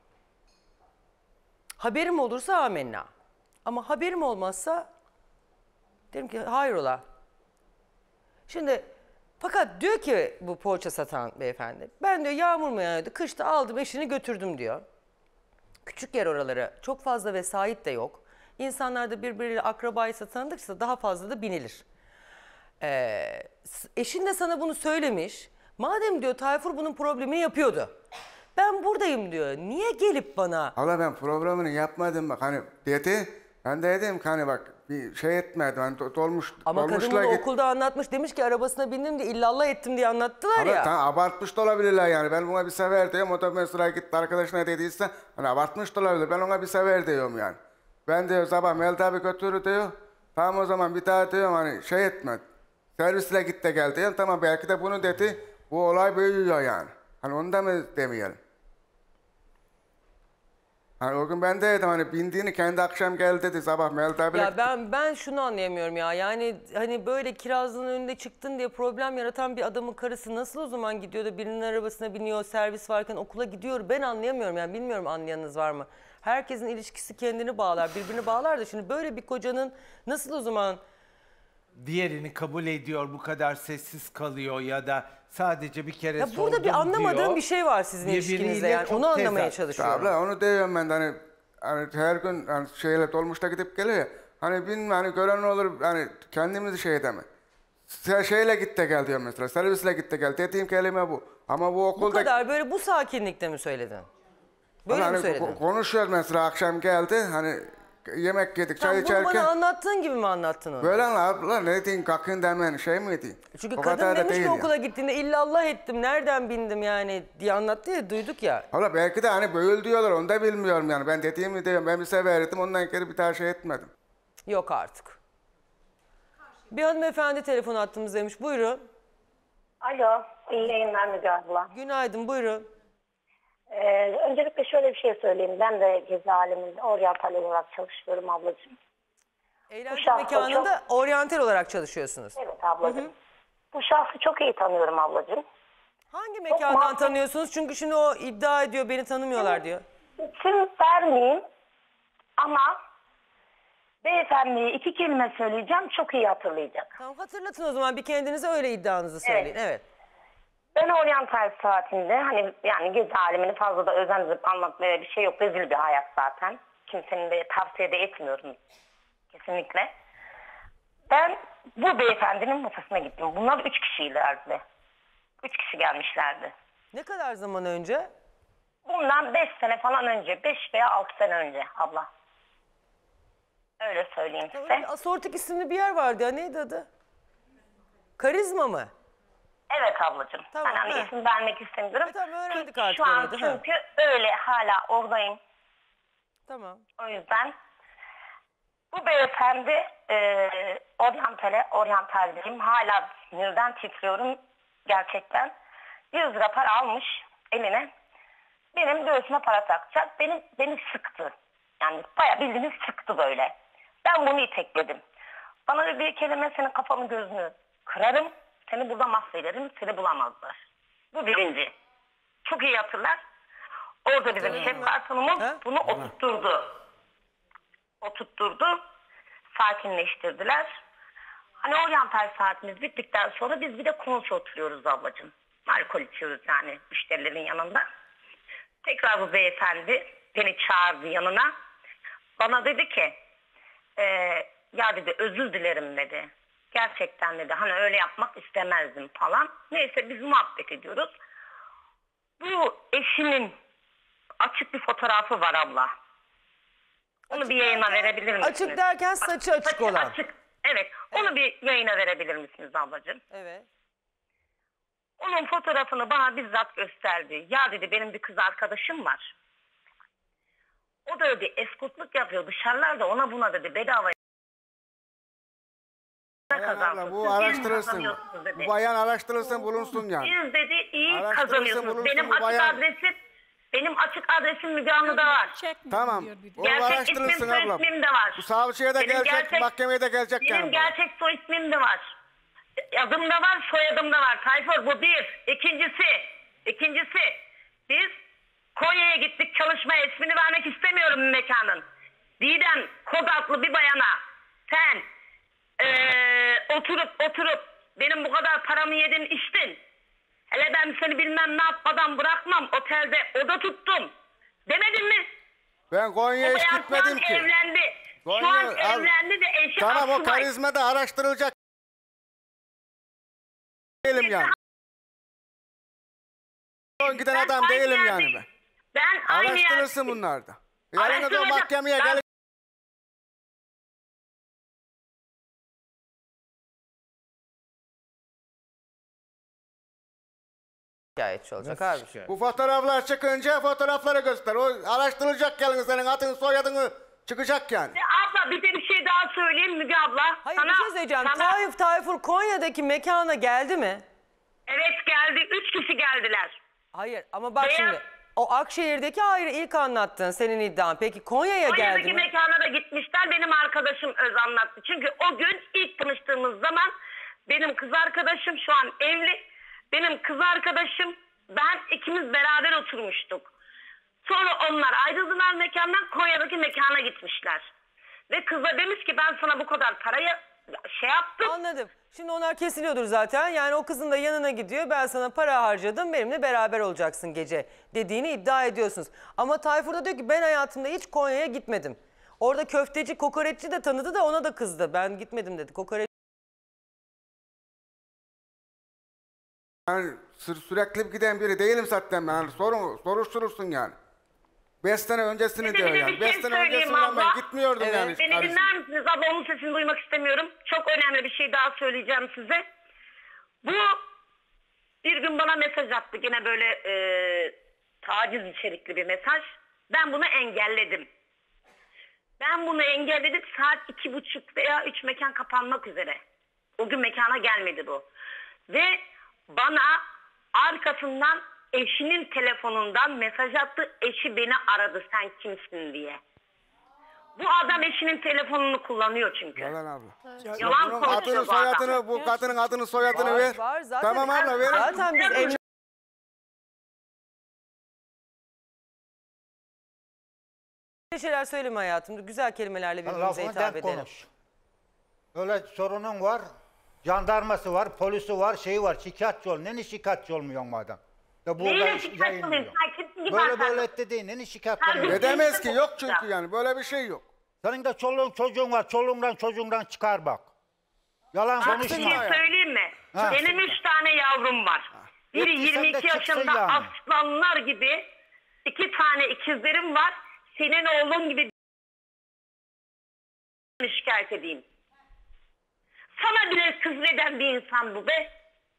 Haberim olursa amenna. Ama haberim olmazsa derim ki hayrola. Şimdi fakat diyor ki bu poğaça satan beyefendi, ben diyor yağmur mu yağıyordu, kışta aldım eşini götürdüm diyor. Küçük yer oraları, çok fazla vesait de yok. İnsanlar da birbiriyle akrabaysa tanıdıksa daha fazla da binilir. Ee, eşin de sana bunu söylemiş. Madem diyor Tayfur bunun problemini yapıyordu. Ben buradayım diyor. Niye gelip bana...
Abla ben programını yapmadım bak hani dedi. Ben de dedim ki hani bak bir şey etmedim. Hani do- dolmuş,
Ama kadın
dolmuşla
bunu
git.
okulda anlatmış. Demiş ki arabasına bindim diye illallah ettim diye anlattılar
Ama
ya.
tamam, abartmış da olabilirler yani. Ben buna bir sefer diyorum. O da mesela gitti arkadaşına dediyse hani abartmış da olabilir. Ben ona bir sefer diyorum yani. Ben diyor sabah Melda abi götürür diyor. Tamam o zaman bir daha diyorum hani şey etme. Servisle git de gel diyorum. Tamam belki de bunu dedi. Bu olay büyüyor yani. Hani onu da mı demeyelim? Hani o gün ben de dedim hani bindiğini kendi akşam gel dedi sabah Melda abiyle.
Ya ben ben şunu anlayamıyorum ya. Yani hani böyle kirazlığın önünde çıktın diye problem yaratan bir adamın karısı nasıl o zaman gidiyor da birinin arabasına biniyor, servis varken okula gidiyor. Ben anlayamıyorum yani bilmiyorum anlayanınız var mı? Herkesin ilişkisi kendini bağlar, birbirini bağlar da şimdi böyle bir kocanın nasıl o zaman
Diğerini kabul ediyor, bu kadar sessiz kalıyor ya da sadece bir kere
ya
sordum
burada bir anlamadığım
diyor.
bir şey var sizin
Birbiriyle
ilişkinizde yani
çok
onu anlamaya
tezat.
çalışıyorum.
Abla onu diyorum ben de hani, hani her gün hani şeyle dolmuşta gidip geliyor ya. Hani bin hani gören olur hani kendimizi şey edeme. Sen şeyle git de gel diyor mesela. Servisle git de gel. Dediğim kelime bu. Ama bu
Bu
okulda...
kadar böyle bu sakinlikte mi söyledin? Böyle
hani
mi söyledin?
ko- konuşuyoruz mesela akşam geldi hani yemek yedik çay
Sen bunu
içerken.
bana anlattığın gibi mi anlattın onu?
Böyle abla ne diyeyim kalkın demen şey mi diyeyim?
Çünkü
O
kadın
kadar da
demiş
değil
ki
ya.
okula gittiğinde illallah ettim nereden bindim yani diye anlattı ya duyduk ya.
Abla belki de hani böyle diyorlar onu da bilmiyorum yani. Ben dediğimi diyorum ben bir sefer ettim ondan geri bir daha şey etmedim.
Yok artık. Bir hanımefendi telefon attığımızdaymış. Buyurun.
Alo, iyi yayınlar Müge abla.
Günaydın buyurun.
Ee, öncelikle şöyle bir şey söyleyeyim. Ben de gezi aleminde oryantal olarak çalışıyorum ablacığım.
Eğlence
şahsı
mekanında oryantal olarak çalışıyorsunuz.
Evet ablacığım. Bu şahsı çok iyi tanıyorum ablacığım.
Hangi mekandan
muhabbet-
tanıyorsunuz? Çünkü şimdi o iddia ediyor beni tanımıyorlar diyor.
İsim vermeyeyim ama beyefendiye iki kelime söyleyeceğim, çok iyi hatırlayacak.
Tamam hatırlatın o zaman bir kendinize öyle iddianızı söyleyin. Evet.
Ben oryantal saatinde hani yani gezi alemini fazla da özendirip anlatmaya bir şey yok. Rezil bir hayat zaten. Kimsenin de tavsiye de etmiyorum. Kesinlikle. Ben bu beyefendinin masasına gittim. Bunlar üç kişiylerdi. Üç kişi gelmişlerdi.
Ne kadar zaman önce?
Bundan beş sene falan önce. Beş veya altı sene önce abla. Öyle söyleyeyim
Öyle
size.
bir Asortik isimli bir yer vardı ya neydi adı? Karizma mı?
Evet ablacığım.
Tamam,
ben hani
he.
isim vermek istemiyorum.
E tamam, öğrendik
Çünkü
artık
Şu an
onu da, he.
çünkü öyle hala oradayım.
Tamam.
O yüzden bu beyefendi e, oryantale, oryantaldeyim. Hala sinirden titriyorum gerçekten. yüz lira para almış eline. Benim göğsüme para takacak. Beni, beni sıktı. Yani bayağı bildiğiniz sıktı böyle. Ben bunu itekledim. Bana bir, bir kelime senin kafanı gözünü kırarım. Seni burada mahvederim. Seni bulamazlar. Bu birinci. Çok iyi hatırlar. Orada bizim şef garsonumuz
He?
bunu oturtturdu. Oturtturdu. Sakinleştirdiler. Hani oryantal saatimiz bittikten sonra biz bir de konuşa oturuyoruz ablacığım. Alkol içiyoruz yani müşterilerin yanında.
Tekrar bu beyefendi beni çağırdı yanına. Bana dedi ki e, ya dedi özür dilerim dedi. Gerçekten dedi hani öyle yapmak istemezdim falan. Neyse biz muhabbet ediyoruz. Bu eşinin açık bir fotoğrafı var abla. Onu
Açık
bir yayına
derken-
verebilir misiniz?
açık derken saçı açık olan.
Açık, evet. Onu bir yayına verebilir misiniz ablacığım?
Evet.
Onun fotoğrafını bana bizzat gösterdi. Ya dedi benim bir kız arkadaşım var. O da dedi eskortluk yapıyor dışarılarda ona buna dedi bedava
Bayan abla,
kazanıyorsunuz.
bu
Siz iyi
araştırılsın.
kazanıyorsunuz dedi.
Bu bayan araştırılsın, bulunsun yani.
Siz dedi iyi
Araştırılsın,
kazanıyorsunuz.
bulunsun
Benim
bu
açık
bayan.
adresim benim açık adresim Müge Anlı'da var.
Çekmiyor
Tamam.
diyor bir de.
O
Gerçek
araştırılsın
ismim soy
abla.
ismim de var.
Bu savcıya da
Benim
gelecek,
gerçek-
mahkemeye de gelecek
Benim
yani. bu.
gerçek soy ismim de var. Adım da var, soyadım da var. Tayfur bu bir. İkincisi, ikincisi biz Konya'ya gittik çalışmaya. İsmini vermek istemiyorum mekanın. Didem Kod adlı bir bayana sen eee, oturup oturup benim bu kadar paramı yedin içtin. Hele ben seni bilmem ne yapmadan bırakmam. Otelde oda tuttum. Demedin mi?
Ben Konya'ya
O
hiç
bayan şu an
gitmedim ki.
evlendi. Şu
Konya-
an
al.
evlendi de eşi
Tamam o
asubay.
karizma da araştırılacak. Değilim yani. Son giden
Ben
adam
aynı
değilim yani
yerdeyim.
ben.
Ben aynı
Araştırılsın
yerdeyim.
bunlar da. Yarın o
Araştırılacak.
mahkemeye
Ben-
gelecek.
Şikayetçi olacak
Nasıl
abi.
şikayet?
Bu fotoğraflar çıkınca fotoğrafları göster. O araştırılacak yani senin adın soyadını çıkacak yani.
Abla bir de bir şey daha söyleyeyim Müge abla.
Hayır
Sana-
bir şey söyleyeceğim.
sana-
Tayyip Tayfur Konya'daki mekana geldi mi?
Evet geldi. Üç kişi geldiler.
Hayır ama bak
Beyaz-
şimdi o Akşehir'deki ayrı ilk anlattın senin iddian. Peki Konya'ya geldi
Konya'daki
mi?
mekana da gitmişler. Benim arkadaşım öz anlattı. Çünkü o gün ilk tanıştığımız zaman benim kız arkadaşım şu an evli. Benim kız arkadaşım ben ikimiz beraber oturmuştuk. Sonra onlar ayrıldılar mekandan Konya'daki mekana gitmişler. Ve kız da demiş ki ben sana bu kadar parayı şey yaptım.
Anladım. Şimdi onlar kesiliyordur zaten. Yani o kızın da yanına gidiyor. Ben sana para harcadım. Benimle beraber olacaksın gece dediğini iddia ediyorsunuz. Ama Tayfur da diyor ki ben hayatımda hiç Konya'ya gitmedim. Orada köfteci, kokoreççi de tanıdı da ona da kızdı. Ben gitmedim dedi. Kokoreç
Yani sü- sürekli giden biri değilim zaten ben. Yani sorun, soruşturursun yani. Beş sene öncesini
Bir de
diyor
bir de
yani.
bir
Beş
şey
sene
söyleyeyim
öncesinden ben
abla.
gitmiyordum
Evet.
yani.
Beni
karizma.
dinler misiniz abla? Onun sesini duymak istemiyorum. Çok önemli bir şey daha söyleyeceğim size. Bu bir gün bana mesaj attı. Yine böyle e, taciz içerikli bir mesaj. Ben bunu engelledim. Ben bunu engelledim. Saat iki buçuk veya üç mekan kapanmak üzere. O gün mekana gelmedi bu. Ve bana arkasından eşinin telefonundan mesaj attı. Eşi beni aradı sen kimsin diye. Bu adam eşinin telefonunu kullanıyor çünkü.
Yalan abla.
Yalan
Bunun
konuşuyor
adını
bu adam.
soyadını, bu kadının adını soyadını
var,
ver.
var. Zaten,
Tamam abla ver.
Zaten biz emniyet şeyler söyleme hayatım. Güzel kelimelerle birbirimize
Lafını
hitap
denk
edelim.
konuş. Öyle sorunun var. Jandarması var, polisi var, şeyi var. Şikayetçi ol. Neni şikayetçi olmuyorsun madem? Ya burada
Neyle şikayetçi olayım?
yayınlıyor.
Sen kimsin ki
Böyle
ben
böyle
sana-
etti değil. Neni şikayetçi
Her
olmuyorsun?
gün-
Edemez ki yok çünkü yani böyle bir şey yok.
Senin de çoluğun çocuğun var. Çoluğundan çocuğundan çıkar bak. Yalan
Bak bir şey
konuşma.
söyleyeyim mi?
Ha.
Benim üç tane yavrum var. Biri
Yetki sen de
yirmi iki
çıksın
yaşında
yani.
aslanlar gibi. İki tane ikizlerim var. Senin oğlun gibi şikayet edeyim. Sana bile küfreden bir insan bu be.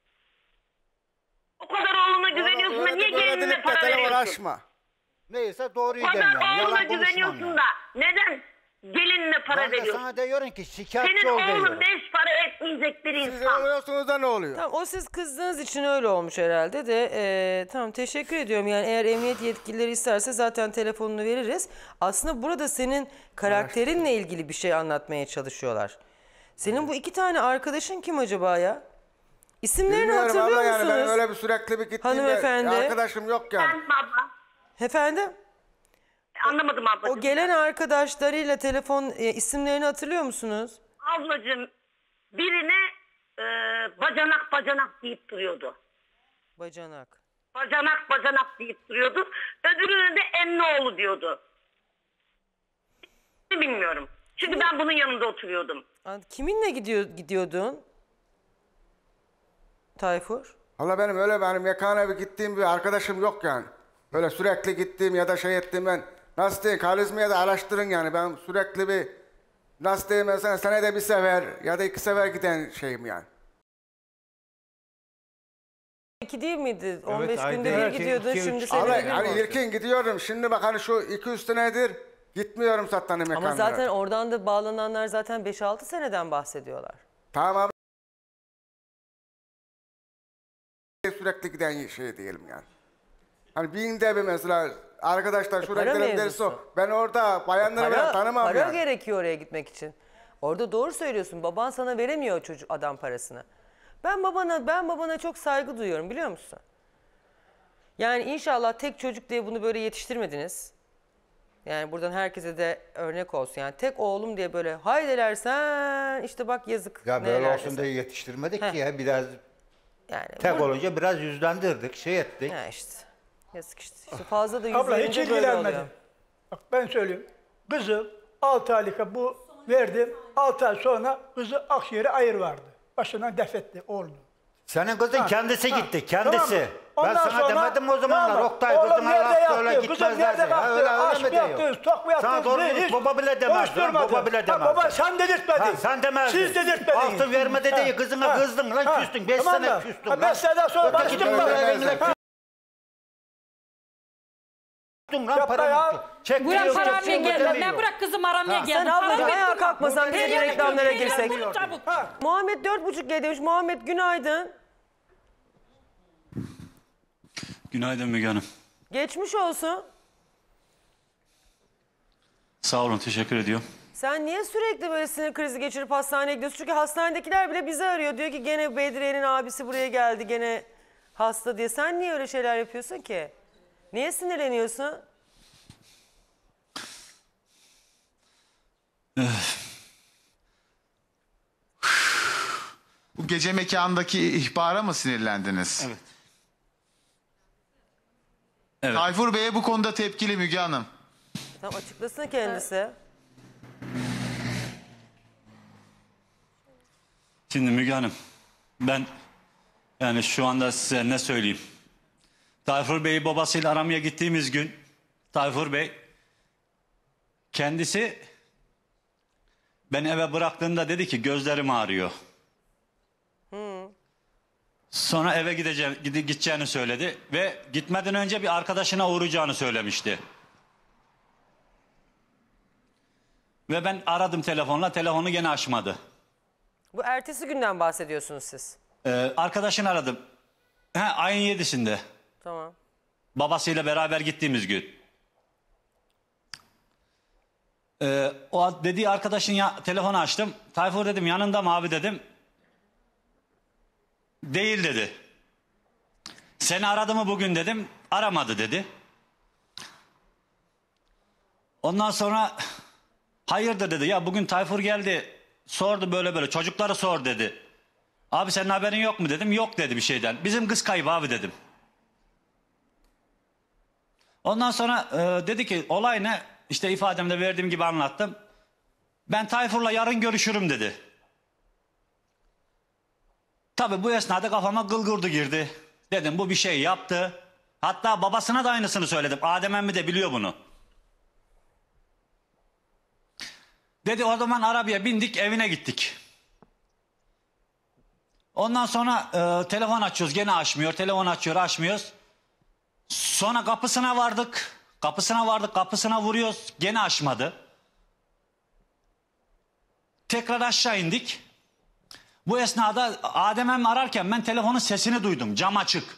O kadar oğluna güveniyorsun da
Öyle-
niye
böyle
gelinine
dilip de
para
telefon
veriyorsun?
açma.
Neyse doğruyu
O kadar
demiyorum.
oğluna
Yalan konuşmam
güveniyorsun
yani.
da neden gelinine para
Ben de
veriyorsun?
sana diyorum ki şikayetçi
Senin
ol
oğlun
diyorum.
beş para etmeyecek bir
Siz
insan.
oluyorsunuz da ne oluyor?
Tamam o siz kızdığınız için öyle olmuş herhalde de e, tamam teşekkür ediyorum. Yani eğer emniyet yetkilileri isterse zaten telefonunu veririz. Aslında burada senin karakterinle ilgili bir şey anlatmaya çalışıyorlar. Senin bu iki tane arkadaşın kim acaba ya? İsimlerini
Bilmiyorum
hatırlıyor
abla yani ben
musunuz?
öyle bir sürekli bir gittiğimde
Hanımefendi.
arkadaşım yok yani.
Ben abla.
Efendim?
Anlamadım ablacığım.
O gelen arkadaşlarıyla telefon e, isimlerini hatırlıyor musunuz?
Ablacığım birine e, bacanak bacanak deyip duruyordu.
Bacanak.
Bacanak bacanak deyip duruyordu. Öbürüne de Emmioğlu diyordu. Bilmiyorum. Çünkü ben bunun yanında oturuyordum.
Kiminle gidiyor, gidiyordun Tayfur?
Valla benim öyle benim mekana bir gittiğim bir arkadaşım yok yani. Böyle sürekli gittiğim ya da şey ettiğim ben nasıl diyeyim karizmaya da araştırın yani ben sürekli bir nasıl diyeyim mesela senede bir sefer ya da iki sefer giden şeyim yani.
İki değil miydi? on beş
ayda
günde bir
iki,
gidiyordun
iki,
şimdi
üç.
senin
Vallahi
bir gün
hani
oldu.
ilkin gidiyorum şimdi bak hani şu iki üç senedir gitmiyorum zaten hani mekanlara.
Ama zaten oradan da bağlananlar zaten beş altı seneden bahsediyorlar.
Tamam abi. Sürekli giden şey diyelim yani. Hani binde bir mesela arkadaşlar şuraya
para
gidelim derse o.
mevzusu.
Ben orada bayanları ben tanımam
para
yani.
gerekiyor oraya gitmek için. Orada doğru söylüyorsun. Baban sana veremiyor o çocuk adam parasını. Ben babana ben babana çok saygı duyuyorum biliyor musun? Yani inşallah tek çocuk diye bunu böyle yetiştirmediniz. Yani buradan herkese de örnek olsun. Yani tek oğlum diye böyle haydeler sen işte bak yazık.
Ya böyle
nerelerdesin.
olsun diye yetiştirmedik
Heh.
ki ya biraz
Yani
tek
bu-
olunca biraz yüzlendirdik, şey ettik.
Ya işte. Yazık işte. İşte fazla da yüz
Abla hiç
verince böyle
ilgilenmedi.
oluyor.
Bak ben söyleyeyim. Kızı altı aylık bu verdim. altı ay sonra kızı Akşehir'e ayır vardı. Başından defetti oğlunu.
Senin kızın
Ha,
kendisi
ha,
gitti, kendisi.
tamam mı?
Ben
Ondan
sana
sonra-
demedim o zamanlar
tamam mı?
Oktay
Oğlum
kızına
nerede
laf
yattı?
söyle
Kızım
gitmezler
nerede
diye. Ha,
kalktı?
öyle
Aşk
öyle mi
mı
diyor?
yattınız, tok mu
Sana
yattınız?
doğru
Ne,
dedik,
hiç
baba bile demez lan,
konuşturmadı.
baba bile
Ha,
demez.
baba sen dedirtmedin.
Ha, sen demezdin.
Siz dedirtmediniz.
Altın vermedi diye
Ha,
kızına
ha,
kızdın lan,
ha.
küstün. Beş
Tamam
sene
da,
küstün
ha,
lan.
Beş seneden sonra
Öteki
barıştık
türlü
mı?
evinle
Ha,
küstün lan
Yapma
paranı.
ya.
Çek
Burak
diyor,
para
çek
aramaya
diyor,
geldi.
demiyor.
Ben bırak kızım aramaya geldim.
Sen ablacığım
Para
ayağa
bekliyorum.
kalkmasan biz de
Periyan
reklamlara
bekliyorum,
girsek.
periyan çabuk.
Muhammed dört buçuk G demiş. Muhammed günaydın.
Günaydın Müge Hanım.
Geçmiş olsun.
Sağ olun, teşekkür ediyorum.
Sen niye sürekli böyle sinir krizi geçirip hastaneye gidiyorsun? Çünkü hastanedekiler bile bizi arıyor. Diyor ki gene Bedriye'nin abisi buraya geldi gene hasta diye. Sen niye öyle şeyler yapıyorsun ki? Niye sinirleniyorsun?
Bu gece mekandaki ihbara mı sinirlendiniz?
Evet. Evet.
Tayfur Bey'e bu konuda tepkili Müge Hanım.
Tamam açıklasın kendisi.
Şimdi Müge Hanım, ben yani şu anda size ne söyleyeyim? Tayfur Bey'i babasıyla aramaya gittiğimiz gün Tayfur Bey kendisi beni eve bıraktığında dedi ki gözlerim ağrıyor. Sonra eve gideceğim, gide- gideceğini söyledi ve gitmeden önce bir arkadaşına uğrayacağını söylemişti. Ve ben aradım telefonla, telefonu gene açmadı.
Bu ertesi günden bahsediyorsunuz siz.
Ee, arkadaşını aradım. He, ayın yedisinde.
Tamam.
Babasıyla beraber gittiğimiz gün. Ee, o dediği arkadaşın ya, telefonu açtım. Tayfur dedim, yanında mı abi dedim. Değil dedi. Seni aradı mı bugün dedim. Aramadı dedi. Ondan sonra hayırdır dedi. Ya bugün Tayfur geldi. Sordu böyle böyle. Çocukları sor dedi. Abi senin haberin yok mu dedim. Yok dedi bir şeyden. Bizim kız kayıp abi dedim. Ondan sonra e, dedi ki olay ne? İşte ifademde verdiğim gibi anlattım. Ben Tayfur'la yarın görüşürüm dedi. Tabii bu esnada kafama gılgırdı girdi. Dedim bu bir şey yaptı. Hatta babasına da aynısını söyledim. Adem emmi de biliyor bunu. Dedi o zaman arabaya bindik evine gittik. Ondan sonra e, telefon açıyoruz gene açmıyor. Telefon açıyor açmıyoruz. Sonra kapısına vardık. Kapısına vardık kapısına vuruyoruz. Gene açmadı. Tekrar aşağı indik. Bu esnada Adem emmi ararken ben telefonun sesini duydum. Cam açık.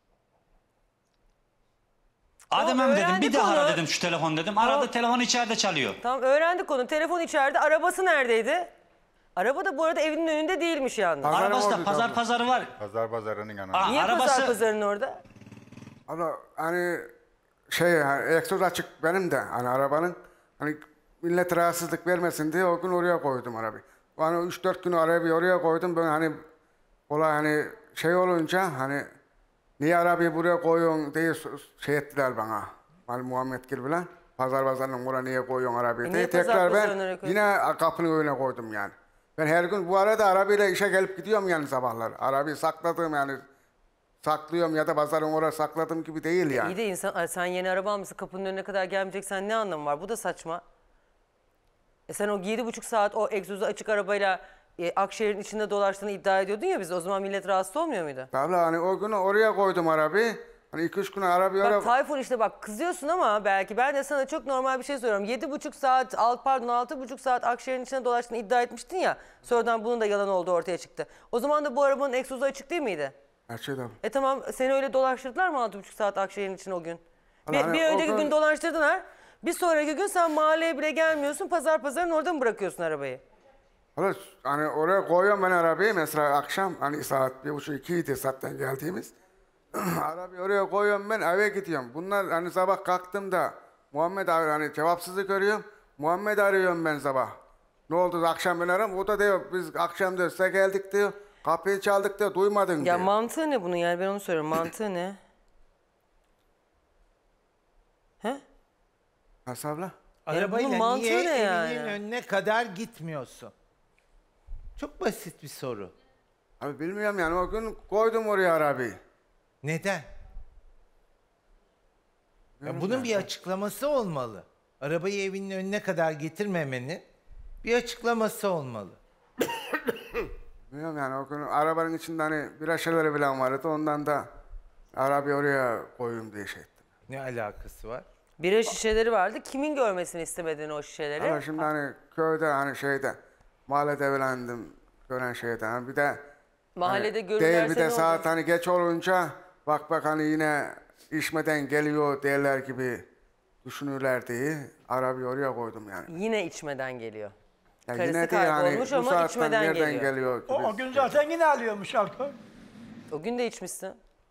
Adem emmi dedim bir
öğrendik
daha ara
onu.
dedim şu telefon dedim. Aradı
Tamam.
telefon içeride çalıyor.
Tamam öğrendik onu. Telefon içeride. Arabası neredeydi? Araba da bu arada evinin önünde değilmiş yalnız.
Pazarın
Arabası da
orada
pazar
tabii.
pazarı var.
Pazar pazarının yanında.
Aa,
Niye
arabası
pazar pazarının orada?
Hani, hani şey hani egzoz açık benim de hani arabanın hani millet rahatsızlık vermesin diye o gün oraya koydum arabayı. Hani üç dört gün arabayı oraya koydum ben hani olay hani şey olunca hani niye arabayı buraya koyuyorsun diye şey ettiler bana. Ali Muhammed Gil bilen. Pazar pazarının buraya niye koyuyorsun arabayı
E
diye.
niye pazar
Tekrar
pazarına
ben
koydun?
yine kapının önüne koydum yani. Ben her gün bu arada arabayla işe gelip gidiyorum yani sabahlar. Arabayı sakladım yani. Saklıyorum ya da pazarın oraya sakladığım gibi değil yani.
İyi de insan, ay sen yeni araba almışsın, kapının önüne kadar gelmeyeceksen ne anlamı var? Bu da saçma. E sen o yedi buçuk saat o egzozu açık arabayla e, Akşehir'in içinde dolaştığını iddia ediyordun ya biz. O zaman millet rahatsız olmuyor muydu?
Tabii hani o gün oraya koydum arabayı. Hani iki üç gün arabayı oraya...
Bak Tayfun işte bak kızıyorsun ama belki ben de sana çok normal bir şey soruyorum. Yedi buçuk saat, alt pardon altı buçuk saat Akşehir'in içine dolaştığını iddia etmiştin ya. Sonradan bunun da yalan olduğu ortaya çıktı. O zaman da bu arabanın egzozu açık değil miydi?
Her şey tabii.
E tamam seni öyle dolaştırdılar mı altı buçuk saat Akşehir'in için o gün? Bir,
Hani
bir
o
önceki gün...
gün-
dolaştırdılar. Bir sonraki gün sen mahalleye bile gelmiyorsun. Pazar pazarın orada mı bırakıyorsun arabayı?
Hani, hani oraya koyuyorum ben arabayı mesela akşam hani saat bir buçuk ikiydi zaten geldiğimiz. Arabayı oraya koyuyorum ben eve gidiyorum. Bunlar hani sabah kalktığımda Muhammed arıyor hani cevapsızlık görüyorum. Muhammed arıyorum ben sabah. Ne oldu akşam ben arıyorum. O da diyor biz akşam diyor size geldik diyor. Kapıyı çaldık diyor duymadın
Ya
diyor.
mantığı ne bunun yani ben onu soruyorum. Mantığı ne? He?
Nasıl abla?
Arabayla
bunun mantığı
niye
ne
evinin
yani?
önüne kadar gitmiyorsun? Çok basit bir soru.
Abi bilmiyorum yani o gün koydum oraya arabayı.
Neden? Ya bunun bir açıklaması olmalı. Arabayı evinin önüne kadar getirmemenin bir açıklaması olmalı.
Bilmiyorum yani o gün arabanın içinde hani bira şeyleri falan vardı ondan da arabayı oraya koyayım diye şey ettim.
Ne alakası var?
Bira şişeleri vardı. Kimin görmesini istemedin o şişeleri?
Ama şimdi hani köyde hani şeyde mahallede evlendim gören şeyde hani bir de
Mahallede
hani
görürlerse
değil bir de
ne
saat
olur?
hani geç olunca bak bak hani yine içmeden geliyor derler gibi düşünürler diye arabayı oraya koydum yani.
Yine içmeden geliyor.
Ya
Karısı
yine de yani
kaybolmuş
bu
ama
saatten
içmeden
nereden
geliyor.
geliyor gibi.
O, o gün zaten yine alıyormuş alkol.
O gün de içmişsin.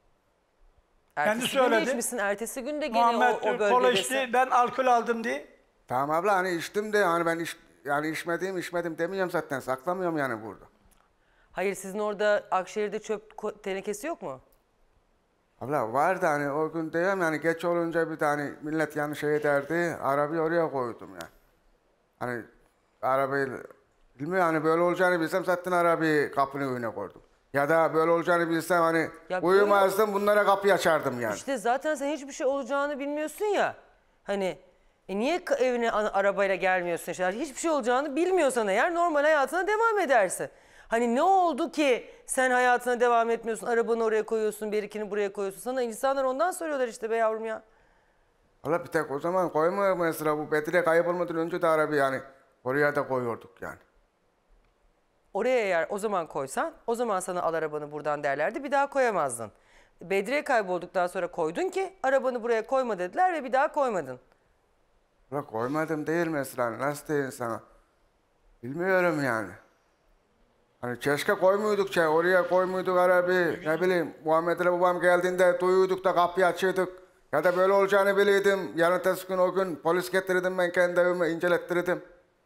Kendi
Ertesi gün de
söyledi.
içmişsin. Ertesi gün de gene
Muhammed
o, o
kola
bölgedesin.
içti, ben alkol aldım diye.
Tamam abla hani içtim de hani ben iç, yani içmediğim içmedim demiyorum zaten saklamıyorum yani burada.
Hayır sizin orada Akşehir'de çöp ko- tenekesi yok mu?
Abla vardı hani o gün diyorum yani geç olunca bir tane millet yanlış şey ederdi arabayı oraya koydum yani. Hani arabayı bilmiyorum hani böyle olacağını bilsem zaten arabayı kapının önüne koydum. Ya da böyle olacağını bilsem hani
Ya
uyumazdım bunlara kapıyı açardım yani.
İşte zaten sen hiçbir şey olacağını bilmiyorsun ya. Hani e niye ka- evine a- arabayla gelmiyorsun işte? Hiçbir şey olacağını bilmiyorsan eğer normal hayatına devam edersin. Hani ne oldu ki sen hayatına devam etmiyorsun, arabanı oraya koyuyorsun, berikini buraya koyuyorsun. Sana insanlar ondan soruyorlar işte be yavrum ya.
Valla bir tek o zaman koymuyor mesela bu Bedriye kaybolmadan önce de arabayı yani oraya da koyuyorduk yani.
Oraya eğer o zaman koysan, o zaman sana al arabanı buradan derlerdi, bir daha koyamazdın. Bedriye kaybolduktan sonra koydun ki arabanı buraya koyma dediler ve bir daha koymadın.
Valla koymadım değil mesela nasıl diyeyim sana. Bilmiyorum yani. Hani keşke koymuyduk şey, oraya koymuyduk arabayı. Ne bileyim Muhammed Ali babam geldiğinde duyuyorduk da kapıyı açıyorduk. Ya da böyle olacağını biliyordum. Yarın ertesi gün o gün polis getirdim ben kendi evime incelettirdim.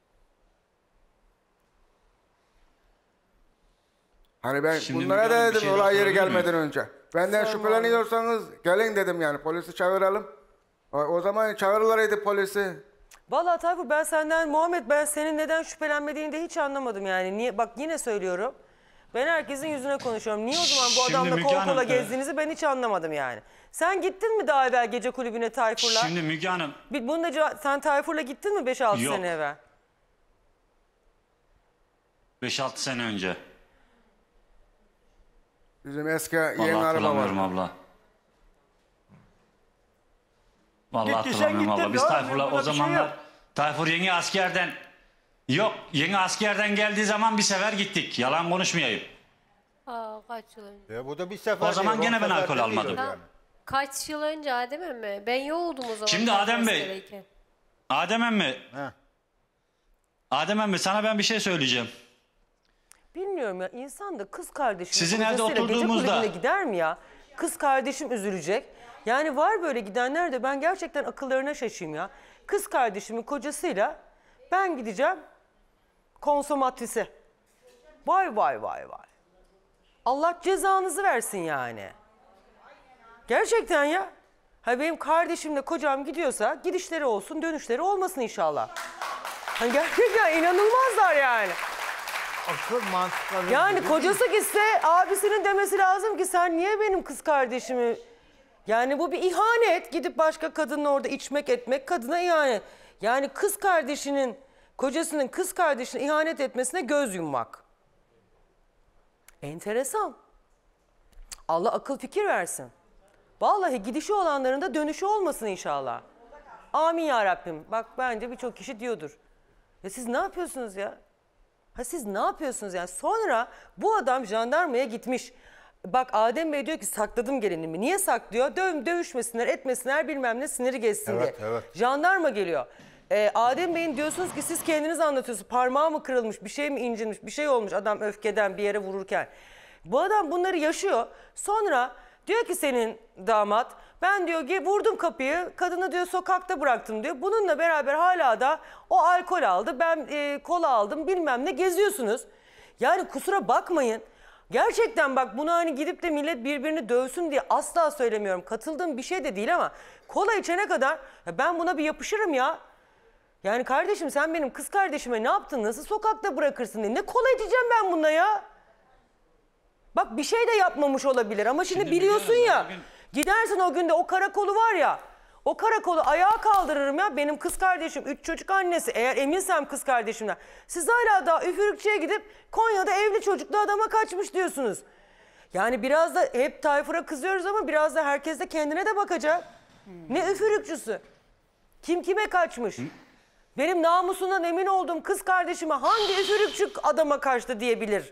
Hani ben
Şimdi
bunlara
Müge
da
Hanım bir
dedim
şey daha
olay yeri
sorabilir miyim?
gelmeden önce. Benden
Sorma.
şüpheleniyorsanız gelin dedim yani polisi çağıralım. O, o zaman çağırırlardı polisi.
Vallahi Tayfur ben senden Muhammed ben senin neden şüphelenmediğini de hiç anlamadım yani. Niye bak yine söylüyorum. Ben herkesin yüzüne konuşuyorum. Niye o zaman bu
Şimdi
adamla
Müge
kol
Hanım,
kola
e-
gezdiğinizi ben hiç anlamadım yani. Sen gittin mi daha evvel gece kulübüne Tayfur'la?
Şimdi Müge Hanım
Bir, bunu da cevap- sen Tayfur'la gittin mi beş altı
Yok.
sene evvel?
beş altı sene önce.
Bizim eski
Vallahi
yeni araba var.
hatırlamıyorum abla. Vallahi
Gittiysen
hatırlamıyorum abla.
gittin
Biz
ya,
Tayfur'la
bunda
o
bir şey
zamanlar
yok.
Tayfur yeni askerden yok yeni askerden geldiği zaman bir sefer gittik. Yalan konuşmayayım.
Aa, kaç yıl önce?
Ya bu da bir sefer
O zaman
değil,
gene
on
ben
sefer
alkol
de
almadım.
değil yani.
Kaç yıl önce Adem emmi? Ben yoğuldum o zaman.
Şimdi Adem Bey-
askereyken.
Adem emmi,
Heh.
Adem emmi sana ben bir şey söyleyeceğim.
Bilmiyorum ya insan da kız kardeşim
Sizin evde
kocasıyla gece
oturduğumuzda-
kulübüne gider mi ya? Kız kardeşim üzülecek. Yani var böyle gidenler de ben gerçekten akıllarına şaşayım ya. Kız kardeşimin kocasıyla ben gideceğim konsomatrise. Vay vay vay vay. Allah cezanızı versin yani. Gerçekten ya. Ha benim kardeşimle kocam gidiyorsa gidişleri olsun, dönüşleri olmasın inşallah. Hani gerçekten inanılmazlar yani.
Akıl mantıkları.
Yani kocası gitse abisinin demesi lazım ki sen niye benim kız kardeşimi... Yani bu bir ihanet. Gidip başka kadınla orada içmek etmek kadına ihanet. Yani kız kardeşinin, kocasının kız kardeşine ihanet etmesine göz yummak. Enteresan. Allah akıl fikir versin. Vallahi gidişi olanların da dönüşü olmasın inşallah. Amin ya Rabbim. Bak bence birçok kişi diyordur. Ya siz ne yapıyorsunuz ya? Ha siz ne yapıyorsunuz yani? Sonra bu adam jandarmaya gitmiş. Bak Adem Bey diyor ki sakladım gelinimi. Niye saklıyor? Döv, dövüşmesinler, etmesinler bilmem ne siniri geçsin
Evet,
diye.
evet.
Jandarma geliyor. Ee, Adem Bey'in diyorsunuz ki siz kendiniz anlatıyorsunuz. Parmağı mı kırılmış, bir şey mi incinmiş, bir şey olmuş adam öfkeden bir yere vururken. Bu adam bunları yaşıyor. Sonra diyor ki senin damat ben diyor ki vurdum kapıyı kadını diyor sokakta bıraktım diyor. Bununla beraber hala da o alkol aldı ben e, kola aldım bilmem ne geziyorsunuz. Yani kusura bakmayın. Gerçekten bak bunu hani gidip de millet birbirini dövsün diye asla söylemiyorum. Katıldığım bir şey de değil ama kola içene kadar ya ben buna bir yapışırım ya. Yani kardeşim sen benim kız kardeşime ne yaptın? Nasıl sokakta bırakırsın diye. Ne kola içeceğim ben bununla ya? Bak bir şey de yapmamış olabilir ama şimdi, şimdi biliyorsun ya. Bugün... Gidersin o günde o karakolu var ya. O karakolu ayağa kaldırırım ya. Benim kız kardeşim, üç çocuk annesi. Eğer eminsem kız kardeşimden. Siz hala daha üfürükçüye gidip Konya'da evli çocuklu adama kaçmış diyorsunuz. Yani biraz da hep Tayfur'a kızıyoruz ama biraz da herkes de kendine de bakacak. Hmm. Ne üfürükçüsü? Kim kime kaçmış? Hmm. Benim namusundan emin olduğum kız kardeşime hangi üfürükçü adama kaçtı diyebilir?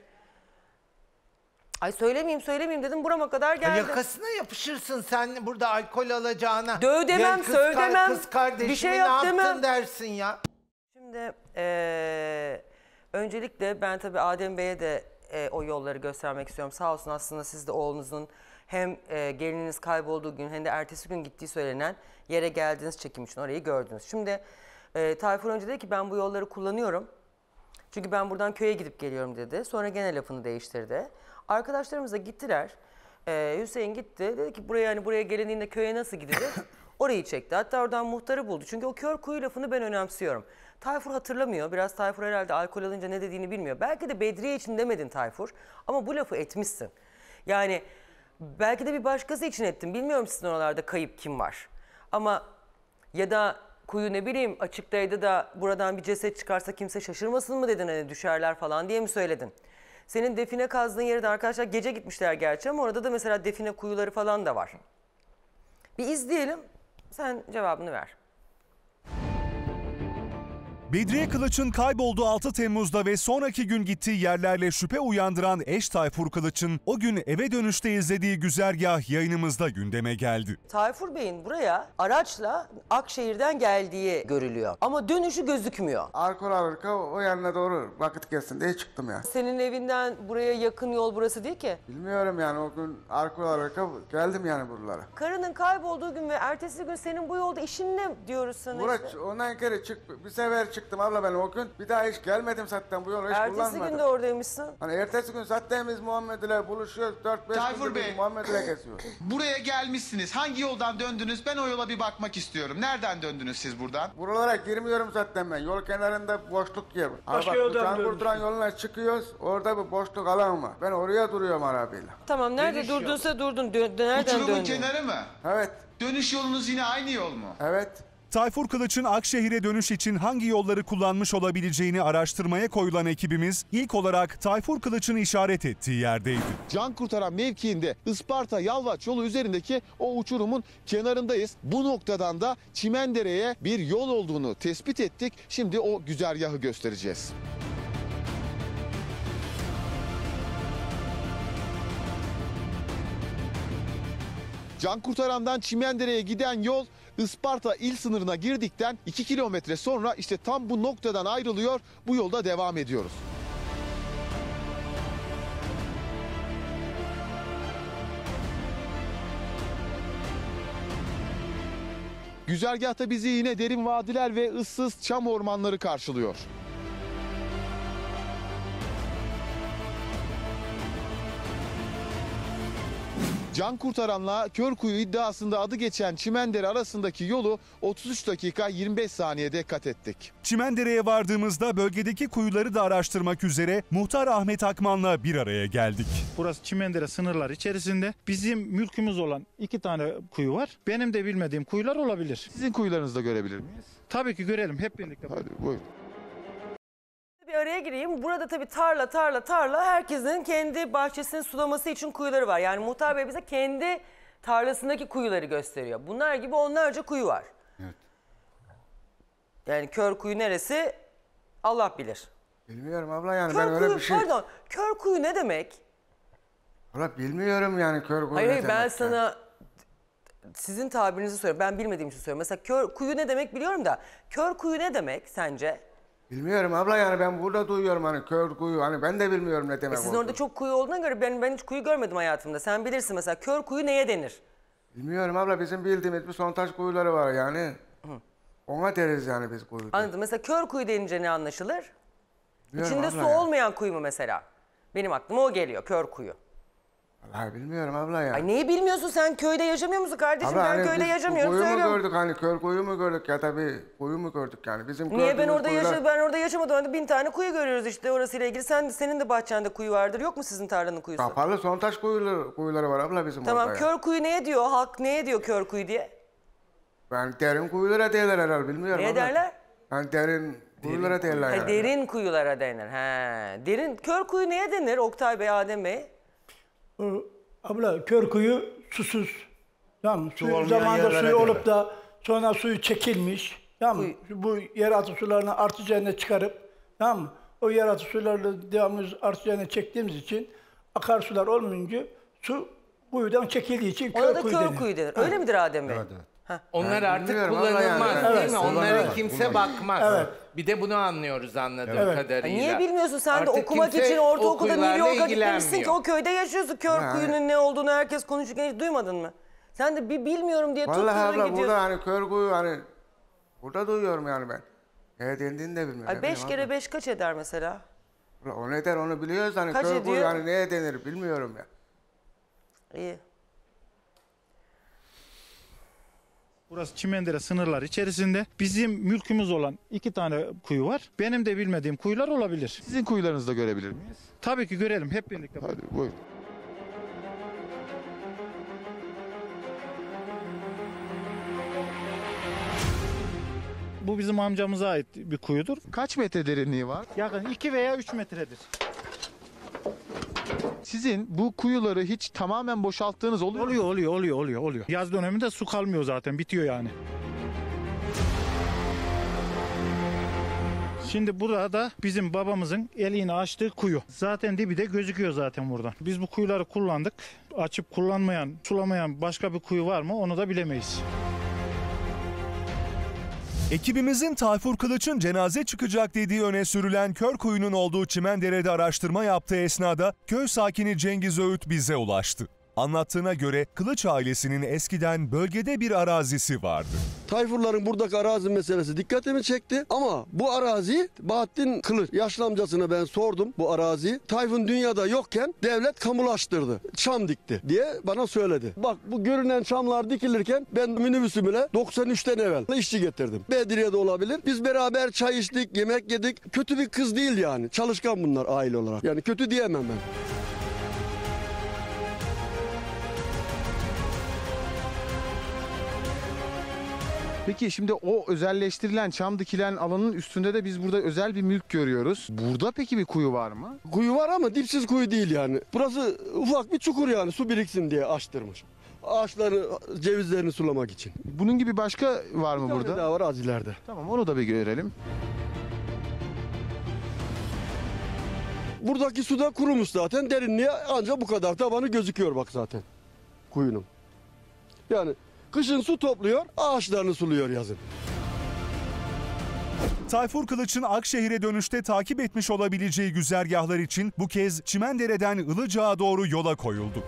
Ay söylemeyeyim söylemeyeyim dedim burama kadar geldi.
Yakasına yapışırsın sen burada alkol alacağına.
Döv demem,
kız
söv
kar,
demem,
kız kardeşime
bir şey
ne
yap
yaptın
demem.
dersin ya.
Şimdi ee, öncelikle ben tabii Adem Bey'e de e, o yolları göstermek istiyorum. Sağ olsun aslında siz de oğlunuzun hem e, gelininiz kaybolduğu gün hem de ertesi gün gittiği söylenen yere geldiğiniz çekim için orayı gördünüz. Şimdi e, Tayfur önce dedi ki ben bu yolları kullanıyorum. Çünkü ben buradan köye gidip geliyorum dedi. Sonra gene lafını değiştirdi. Arkadaşlarımız da gittiler. Ee, Hüseyin gitti. Dedi ki buraya hani buraya gelindiğinde köye nasıl gidilir? Orayı çekti. Hatta oradan muhtarı buldu. Çünkü o kör kuyu lafını ben önemsiyorum. Tayfur hatırlamıyor. Biraz Tayfur herhalde alkol alınca ne dediğini bilmiyor. Belki de Bedriye için demedin Tayfur. Ama bu lafı etmişsin. Yani belki de bir başkası için ettin. Bilmiyorum sizin oralarda kayıp kim var. Ama ya da kuyu ne bileyim açıktaydı da buradan bir ceset çıkarsa kimse şaşırmasın mı dedin hani düşerler falan diye mi söyledin? Senin define kazdığın yere de arkadaşlar gece gitmişler gerçi ama orada da mesela define kuyuları falan da var. Bir izleyelim, sen cevabını ver.
Bedriye Kılıç'ın kaybolduğu altı Temmuz'da ve sonraki gün gittiği yerlerle şüphe uyandıran eş Tayfur Kılıç'ın o gün eve dönüşte izlediği güzergah yayınımızda gündeme geldi.
Tayfur Bey'in buraya araçla Akşehir'den geldiği görülüyor ama dönüşü gözükmüyor.
Alkol alırken o yanına doğru vakit geçsin diye çıktım ya.
Senin evinden buraya yakın yol burası değil ki.
Bilmiyorum yani o gün alkol alırken geldim yani buralara.
Karının kaybolduğu gün ve ertesi gün senin bu yolda işin ne diyoruz sana
Buraya,
işte.
Ondan kere çık, bir sefer çıktım abla ben o gün. Bir daha hiç gelmedim zaten bu yolu hiç
ertesi
kullanmadım.
Ertesi gün de oradaymışsın.
Hani ertesi gün zaten biz Muhammed ile buluşuyoruz. dört beş
Tayfur Bey,
Muhammed ile kesiyoruz.
Buraya gelmişsiniz. Hangi yoldan döndünüz? Ben o yola bir bakmak istiyorum. Nereden döndünüz siz buradan?
Buralara girmiyorum zaten ben. Yol kenarında boşluk yer var.
Başka
bak,
yoldan
Can Kurturan yoluna çıkıyoruz. Orada bir boşluk alan var. Ben oraya duruyorum arabayla.
Tamam nerede
Dönüş
durdunsa
yolu.
durdun. Dö nereden
Uçurumun
döndün?
kenarı mı?
Evet.
Dönüş yolunuz yine aynı yol mu?
Evet.
Tayfur Kılıç'ın Akşehir'e dönüş için hangi yolları kullanmış olabileceğini araştırmaya koyulan ekibimiz ilk olarak Tayfur Kılıç'ın işaret ettiği yerdeydi.
Can Kurtaran mevkiinde Isparta Yalvaç yolu üzerindeki o uçurumun kenarındayız. Bu noktadan da Çimendere'ye bir yol olduğunu tespit ettik. Şimdi o güzergahı göstereceğiz. Can Kurtaran'dan Çimendere'ye giden yol Isparta il sınırına girdikten iki kilometre sonra işte tam bu noktadan ayrılıyor. Bu yolda devam ediyoruz. Güzergahta bizi yine derin vadiler ve ıssız çam ormanları karşılıyor. Can kurtaranla Körkuyu iddiasında adı geçen Çimendere arasındaki yolu otuz üç dakika yirmi beş saniyede kat ettik.
Çimendere'ye vardığımızda bölgedeki kuyuları da araştırmak üzere Muhtar Ahmet Akman'la bir araya geldik.
Burası Çimendere sınırlar içerisinde. Bizim mülkümüz olan iki tane kuyu var. Benim de bilmediğim kuyular olabilir.
Sizin kuyularınızı da görebilir miyiz?
Tabii ki görelim hep birlikte.
Hadi buyurun.
Bir araya gireyim. Burada tabii tarla tarla tarla herkesin kendi bahçesinin sulaması için kuyuları var. Yani muhtar bey bize kendi tarlasındaki kuyuları gösteriyor. Bunlar gibi onlarca kuyu var.
Evet.
Yani kör kuyu neresi Allah bilir.
Bilmiyorum abla yani
Kör
ben öyle
kuyu,
bir şey...
pardon, kör kuyu ne demek?
Abla bilmiyorum yani kör kuyu
Hayır
ne
hayır ben
demek
sana
yani.
sizin tabirinizi söylüyorum. Ben bilmediğim için söylüyorum. Mesela kör kuyu ne demek biliyorum da kör kuyu ne demek sence?
Bilmiyorum abla yani ben burada duyuyorum hani kör kuyu hani ben de bilmiyorum ne demek
E sizin
olduğunu.
orada çok kuyu olduğuna göre ben, ben hiç kuyu görmedim hayatımda. Sen bilirsin mesela kör kuyu neye denir?
Bilmiyorum abla bizim bildiğimiz bir sondaj kuyuları var yani. Hı. Ona deriz yani biz kuyu.
Anladım. Mesela kör kuyu denince ne anlaşılır?
Bilmiyorum
İçinde
abla
su
ya.
olmayan kuyu mu mesela? Benim aklıma o geliyor kör kuyu.
Vallahi bilmiyorum abla ya.
Ay neyi bilmiyorsun sen köyde yaşamıyor musun kardeşim?
Abla
Ben
hani
köyde
biz
yaşamıyorum
kuyu mu
söylüyorum.
gördük hani kör kuyu mu gördük ya tabii kuyu mu gördük yani bizim
Niye ben
gördüğümüz
orada
kuyular-
yaşadım? Ben orada yaşamadım. Orada bin tane kuyu görüyoruz işte orasıyla ilgili. Sen senin de bahçende kuyu vardır. Yok mu sizin tarlanın kuyusu?
Kapalı sondaj kuyuları, kuyuları var abla bizim
Tamam
orada.
kör
ya.
kuyu neye diyor? Halk neye diyor kör kuyu diye?
Ben derin kuyulara derler herhalde bilmiyorum
Neye
abla.
derler?
Yani derin kuyulara derler
Ha,
yani.
derin kuyulara denir. He. Derin kör kuyu neye denir Oktay Bey, Adem Bey?
O, abla kör kuyu susuz. Tamam mı?
Su
Suyu
olmayan
zamanında
yerlere
suyu
diyorlar.
olup da sonra suyu çekilmiş. Tamam mı? Bu yeraltı sularını artı üzerine çıkarıp tamam mı? O yeraltı sularını devamlı artı üzerine çektiğimiz için akarsular olmayınca su kuyudan çekildiği için
Ona
kör
da
kuyu
kör
denir.
kuyu denir. Öyle midir Adem Bey?
Onlar
Ben
artık
bilmiyorum ama
kullanılmaz
yani.
değil
Evet,
mi? Onlara
kullanılmaz.
kimse bakmaz.
Evet.
Bir de bunu anlıyoruz anladığım
Evet.
kadarıyla.
Niye bilmiyorsun sen de
Artık
okumak
kimse
için
o
ortaokulda New
kuyularla
York'a gitmemişsin ki
ilgilenmiyor.
o köyde yaşıyorsun. Kör
Ha,
kuyunun ne olduğunu herkes konuşurken hiç duymadın mı? Sen de bir bilmiyorum diye
Vallahi
tutturdun
abla
gidiyorsun.
burada hani kör kuyu hani burada duyuyorum yani ben. Ne dendiğini de bilmiyorum.
Ay
ne
beş
bileyim
kere
abla.
beş kaç eder mesela?
Ulan o ne der onu biliyoruz hani
Kaç
kör kuyu
ediyor?
hani neye denir bilmiyorum ya.
İyi.
Burası Çimendere sınırlar içerisinde. Bizim mülkümüz olan iki tane kuyu var. Benim de bilmediğim kuyular olabilir.
Sizin kuyularınızı da görebilir miyiz?
Tabii ki görelim hep birlikte.
Hadi buyurun.
Bu bizim amcamıza ait bir kuyudur.
Kaç metre derinliği var?
Yakın iki veya üç metredir.
Sizin bu kuyuları hiç tamamen boşalttığınız oluyor mu?
Oluyor oluyor oluyor oluyor oluyor. Yaz döneminde su kalmıyor zaten bitiyor yani. Şimdi burada bizim babamızın eliğini açtığı kuyu. Zaten dibi de gözüküyor zaten buradan. Biz bu kuyuları kullandık. Açıp kullanmayan, sulamayan başka bir kuyu var mı onu da bilemeyiz.
Ekibimizin Tayfur Kılıç'ın cenaze çıkacak dediği öne sürülen kör kuyunun olduğu Çimendere'de araştırma yaptığı esnada köy sakini Cengiz Öğüt bize ulaştı. Anlattığına göre Kılıç ailesinin eskiden bölgede bir arazisi vardı.
Tayfurların buradaki arazi meselesi dikkatimi çekti ama bu arazi Bahattin Kılıç yaşlı amcasına ben sordum bu araziyi. Tayfun dünyada yokken devlet kamulaştırdı. Çam dikti diye bana söyledi. Bak bu görünen çamlar dikilirken ben minibüsümle doksan üçten evvel işçi getirdim. Bedriye'de olabilir. Biz beraber çay içtik, yemek yedik. Kötü bir kız değil yani. Çalışkan bunlar aile olarak. Yani kötü diyemem ben.
Peki şimdi o özelleştirilen çam dikilen alanın üstünde de biz burada özel bir mülk görüyoruz. Burada peki bir kuyu var mı?
Kuyu var ama dipsiz kuyu değil yani. Burası ufak bir çukur yani su biriksin diye açtırmış. Ağaçları, cevizlerini sulamak için.
Bunun gibi başka var mı
Bir tane
burada?
daha var az ileride.
Tamam onu da bir görelim.
Buradaki su da kurumuş zaten. Derinliği ancak bu kadar tabanı gözüküyor bak zaten kuyunun. Yani kışın su topluyor, ağaçlarını suluyor yazın.
Tayfur Kılıç'ın Akşehir'e dönüşte takip etmiş olabileceği güzergahlar için bu kez Çimendere'den Ilıca'ya doğru yola koyulduk.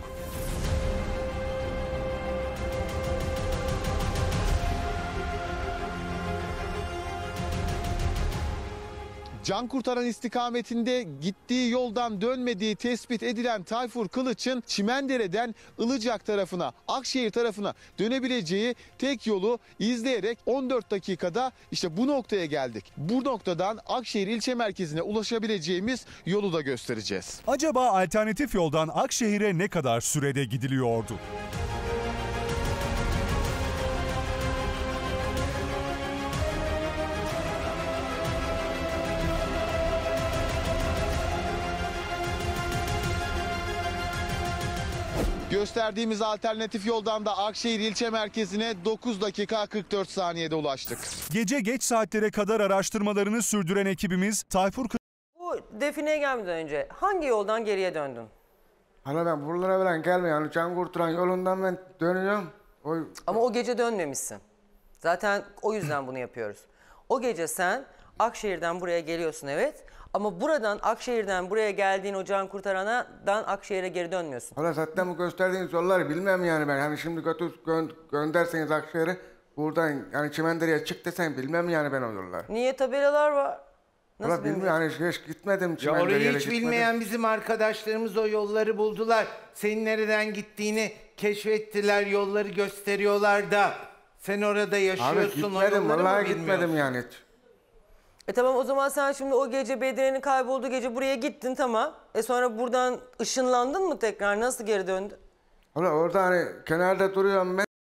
Can kurtaran istikametinde gittiği yoldan dönmediği tespit edilen Tayfur Kılıç'ın Çimendere'den Ilıcak tarafına, Akşehir tarafına dönebileceği tek yolu izleyerek on dört dakikada işte bu noktaya geldik. Bu noktadan Akşehir ilçe merkezine ulaşabileceğimiz yolu da göstereceğiz.
Acaba alternatif yoldan Akşehir'e ne kadar sürede gidiliyordu?
Gösterdiğimiz alternatif yoldan da Akşehir ilçe merkezine dokuz dakika kırk dört saniyede ulaştık.
Gece geç saatlere kadar araştırmalarını sürdüren ekibimiz Tayfur
Bu defineye gelmeden önce hangi yoldan geriye döndün?
Hala ben buralara falan gelmiyorum. Yani can kurtaran yolundan ben dönüyorum. O...
Ama o gece dönmemişsin. Zaten o yüzden bunu yapıyoruz. O gece sen Akşehir'den buraya geliyorsun, evet. Ama buradan Akşehir'den buraya geldiğin o can kurtarandan Akşehir'e geri dönmüyorsun.
Hala zaten bu gösterdiğiniz yolları bilmem yani ben. Hani şimdi götür, gö gönderseniz Akşehir'e buradan yani Çimendere'ye çık desen bilmem yani ben o yolları.
Niye tabelalar var? Nasıl
Hala bilmiyorum yani hiç gitmedim
Ya
Çimendere'ye.
orayı hiç
gitmedim.
bilmeyen bizim arkadaşlarımız o yolları buldular. Senin nereden gittiğini keşfettiler, yolları gösteriyorlar da. Sen orada yaşıyorsun,
Abi gitmedim,
o yolları
vallahi
mı
gitmedim
bilmiyorsun?
yani hiç.
E tamam, o zaman sen şimdi o gece Bedriye'nin kaybolduğu gece buraya gittin, tamam. E sonra buradan ışınlandın mı tekrar? Nasıl geri döndün?
Hala orada hani kenarda duruyorum ben.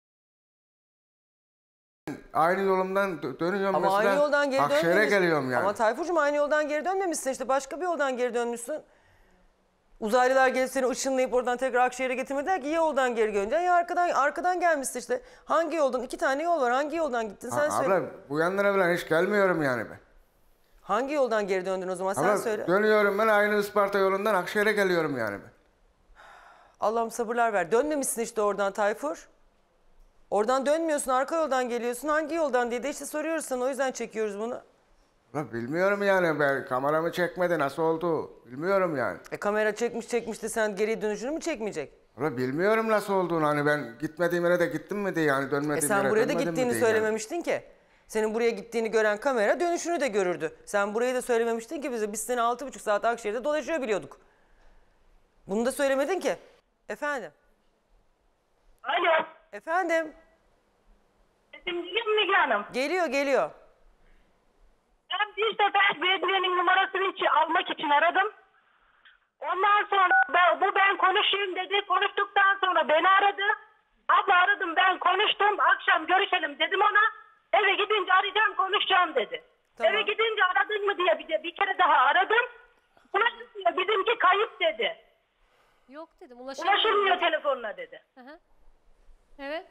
Aynı yolumdan dö- dönüyorum
Ama
mesela.
aynı yoldan geri
Akşehir'e
dönmemişsin.
geliyorum yani.
Ama Tayfurcuğum aynı yoldan geri dönmemişsin işte. Başka bir yoldan geri dönmüşsün. Uzaylılar gelip seni ışınlayıp oradan tekrar Akşehir'e getirmediler ki ya yoldan geri döneceksin ya arkadan arkadan gelmişsin işte. Hangi yoldan? İki tane yol var. Hangi yoldan gittin sen
Ha,
söyle.
abla bu yanlara falan hiç gelmiyorum yani ben.
Hangi yoldan geri döndün o zaman sen
Abla,
söyle.
dönüyorum ben aynı Isparta yolundan Akşehir'e geliyorum yani ben.
Allah'ım sabırlar ver. Dönmemişsin işte oradan Tayfur. Oradan dönmüyorsun, arka yoldan geliyorsun. Hangi yoldan diye de işte soruyoruz sana. O yüzden çekiyoruz bunu.
Abla bilmiyorum yani ben kameramı çekmedi nasıl oldu bilmiyorum yani.
E kamera çekmiş çekmiş de sen geri dönüşünü mü çekmeyecek?
Abla bilmiyorum nasıl olduğunu hani ben gitmediğim yere de gittim mi diye yani dönmediğim
E
yere
sen buraya da
dönmedim mi
gittiğini
diye
söylememiştin ki. Senin buraya gittiğini gören kamera dönüşünü de görürdü. Sen burayı da söylememiştin ki bize. Biz seni altı buçuk saat Akşehir'de dolaşıyor biliyorduk. Bunu da söylemedin ki. Efendim?
Alo.
Efendim?
Sesim geliyor mu Müge Hanım?
Geliyor geliyor.
Ben bir sefer Bedriye'nin numarasını için almak için aradım. Ondan sonra ben, bu ben konuşayım dedi. Konuştuktan sonra beni aradı. Abla aradım, ben konuştum. Akşam görüşelim dedim ona. Eve gidince arayacağım, konuşacağım dedi.
Tamam.
Eve gidince aradın mı diye bir, de, bir kere daha aradım. Ulaşılmıyor, bizimki kayıp dedi.
Yok dedim, ulaşamıyorum.
Ulaşılmıyor telefonuna dedi.
Hı hı. Evet.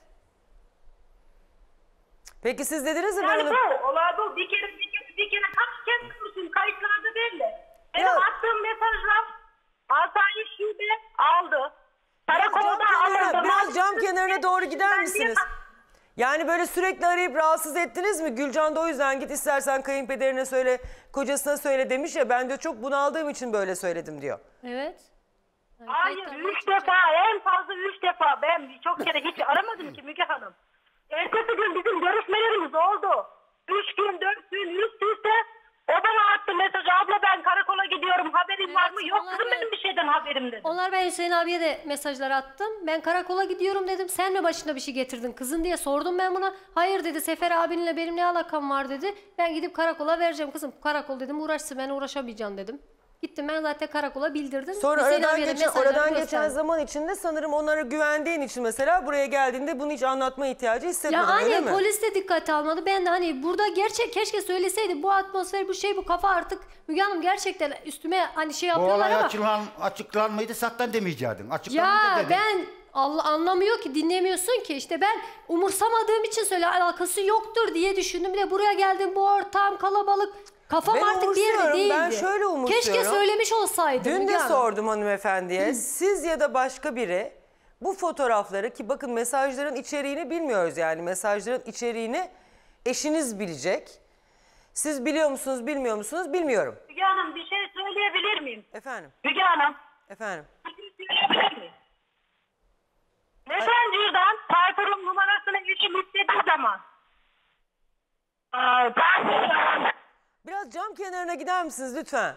Peki siz dediniz mi?
Yani
ben onu-
bu, olay bu. Bir kere, bir kere, bir kere kaç kez konuştum, kayıtlarda belli. Benim
Ya-
attığım mesajlar Asayiş Şube aldı.
Biraz cam
Karakolda
kenarına,
alındı.
biraz cam kenarına doğru gider
Ben
misiniz?
niye-
Yani böyle sürekli arayıp rahatsız ettiniz mi? Gülcan da o yüzden git istersen kayınpederine söyle, kocasına söyle demiş ya. Ben de çok bunaldığım için böyle söyledim diyor.
Evet.
Hayır, üç defa, en fazla üç defa. Ben çok kere hiç aramadım ki Müge Hanım. Ertesi gün bizim görüşmelerimiz oldu. Üç gün, dört gün üst üste o bana attı mesajı. Abla ben karakola gidiyorum, haberin var mı? Yok
onlar
kızım,
ben-
benim bir şeyden haberim dedim.
Onlar ben Hüseyin abiye de mesajlar attım. Ben karakola gidiyorum dedim. Sen mi başına bir şey getirdin kızın diye sordum ben buna. Hayır dedi, Sefer abinle benim ne alakam var dedi. Ben gidip karakola vereceğim kızım. Karakol dedim, uğraşsın, ben uğraşamayacağım dedim. Gittim ben zaten karakola bildirdim.
Sonra
Hüseyin
aradan,
abiye de
geçen,
mesajları
oradan geçen
gösterdim.
zaman içinde sanırım onlara güvendiğin için mesela buraya geldiğinde bunu hiç anlatma ihtiyacı hissetmedin,
Ya
öyle
aynen,
mi?
polis de dikkate almadı. Ben de hani burada gerçek keşke söyleseydi, bu atmosfer, bu şey, bu kafa artık Müge Hanım gerçekten üstüme hani şey
Bu
yapıyorlar
olay
ama.
açıklan, açıklanmaydı zaten demeyecektin.
Ya
Açıklanınca dedin.
ben Allah anlamıyor ki, dinlemiyorsun ki, işte ben umursamadığım için söyle, alakası yoktur diye düşündüm. Bir de buraya geldim, bu ortam kalabalık, kafam
Ben
artık bir yerde
umursuyorum,
değildi.
ben şöyle umursuyorum.
Keşke söylemiş olsaydım.
Dün
Müge
de
Hanım.
sordum hanımefendiye. Siz ya da başka biri bu fotoğrafları, ki bakın mesajların içeriğini bilmiyoruz yani. Mesajların içeriğini eşiniz bilecek. Siz biliyor musunuz, bilmiyor musunuz bilmiyorum.
Müge Hanım, bir şey söyleyebilir miyim?
Efendim?
Müge Hanım.
Efendim?
Bir şey söyleyebilir miyim? Messenger'dan Tayfur'un numarasını eşim istediği zaman Aa, ben
Biraz cam kenarına gider misiniz lütfen?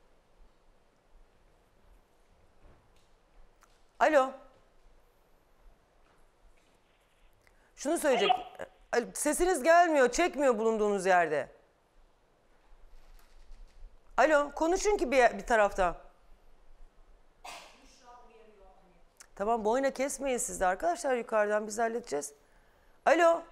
Alo. Şunu söyleyecek. Sesiniz gelmiyor, çekmiyor bulunduğunuz yerde. Alo, konuşun ki bir, bir taraftan. Tamam, boyuna kesmeyin siz de arkadaşlar, yukarıdan biz halledeceğiz. Alo.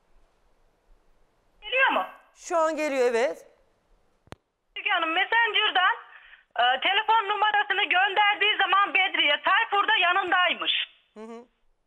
Geliyor mu?
Şu an geliyor, evet.
Müge Hanım, Messenger'dan e, telefon numarasını gönderdiği zaman Bedriye, Tayfur da yanındaymış.
Hı hı.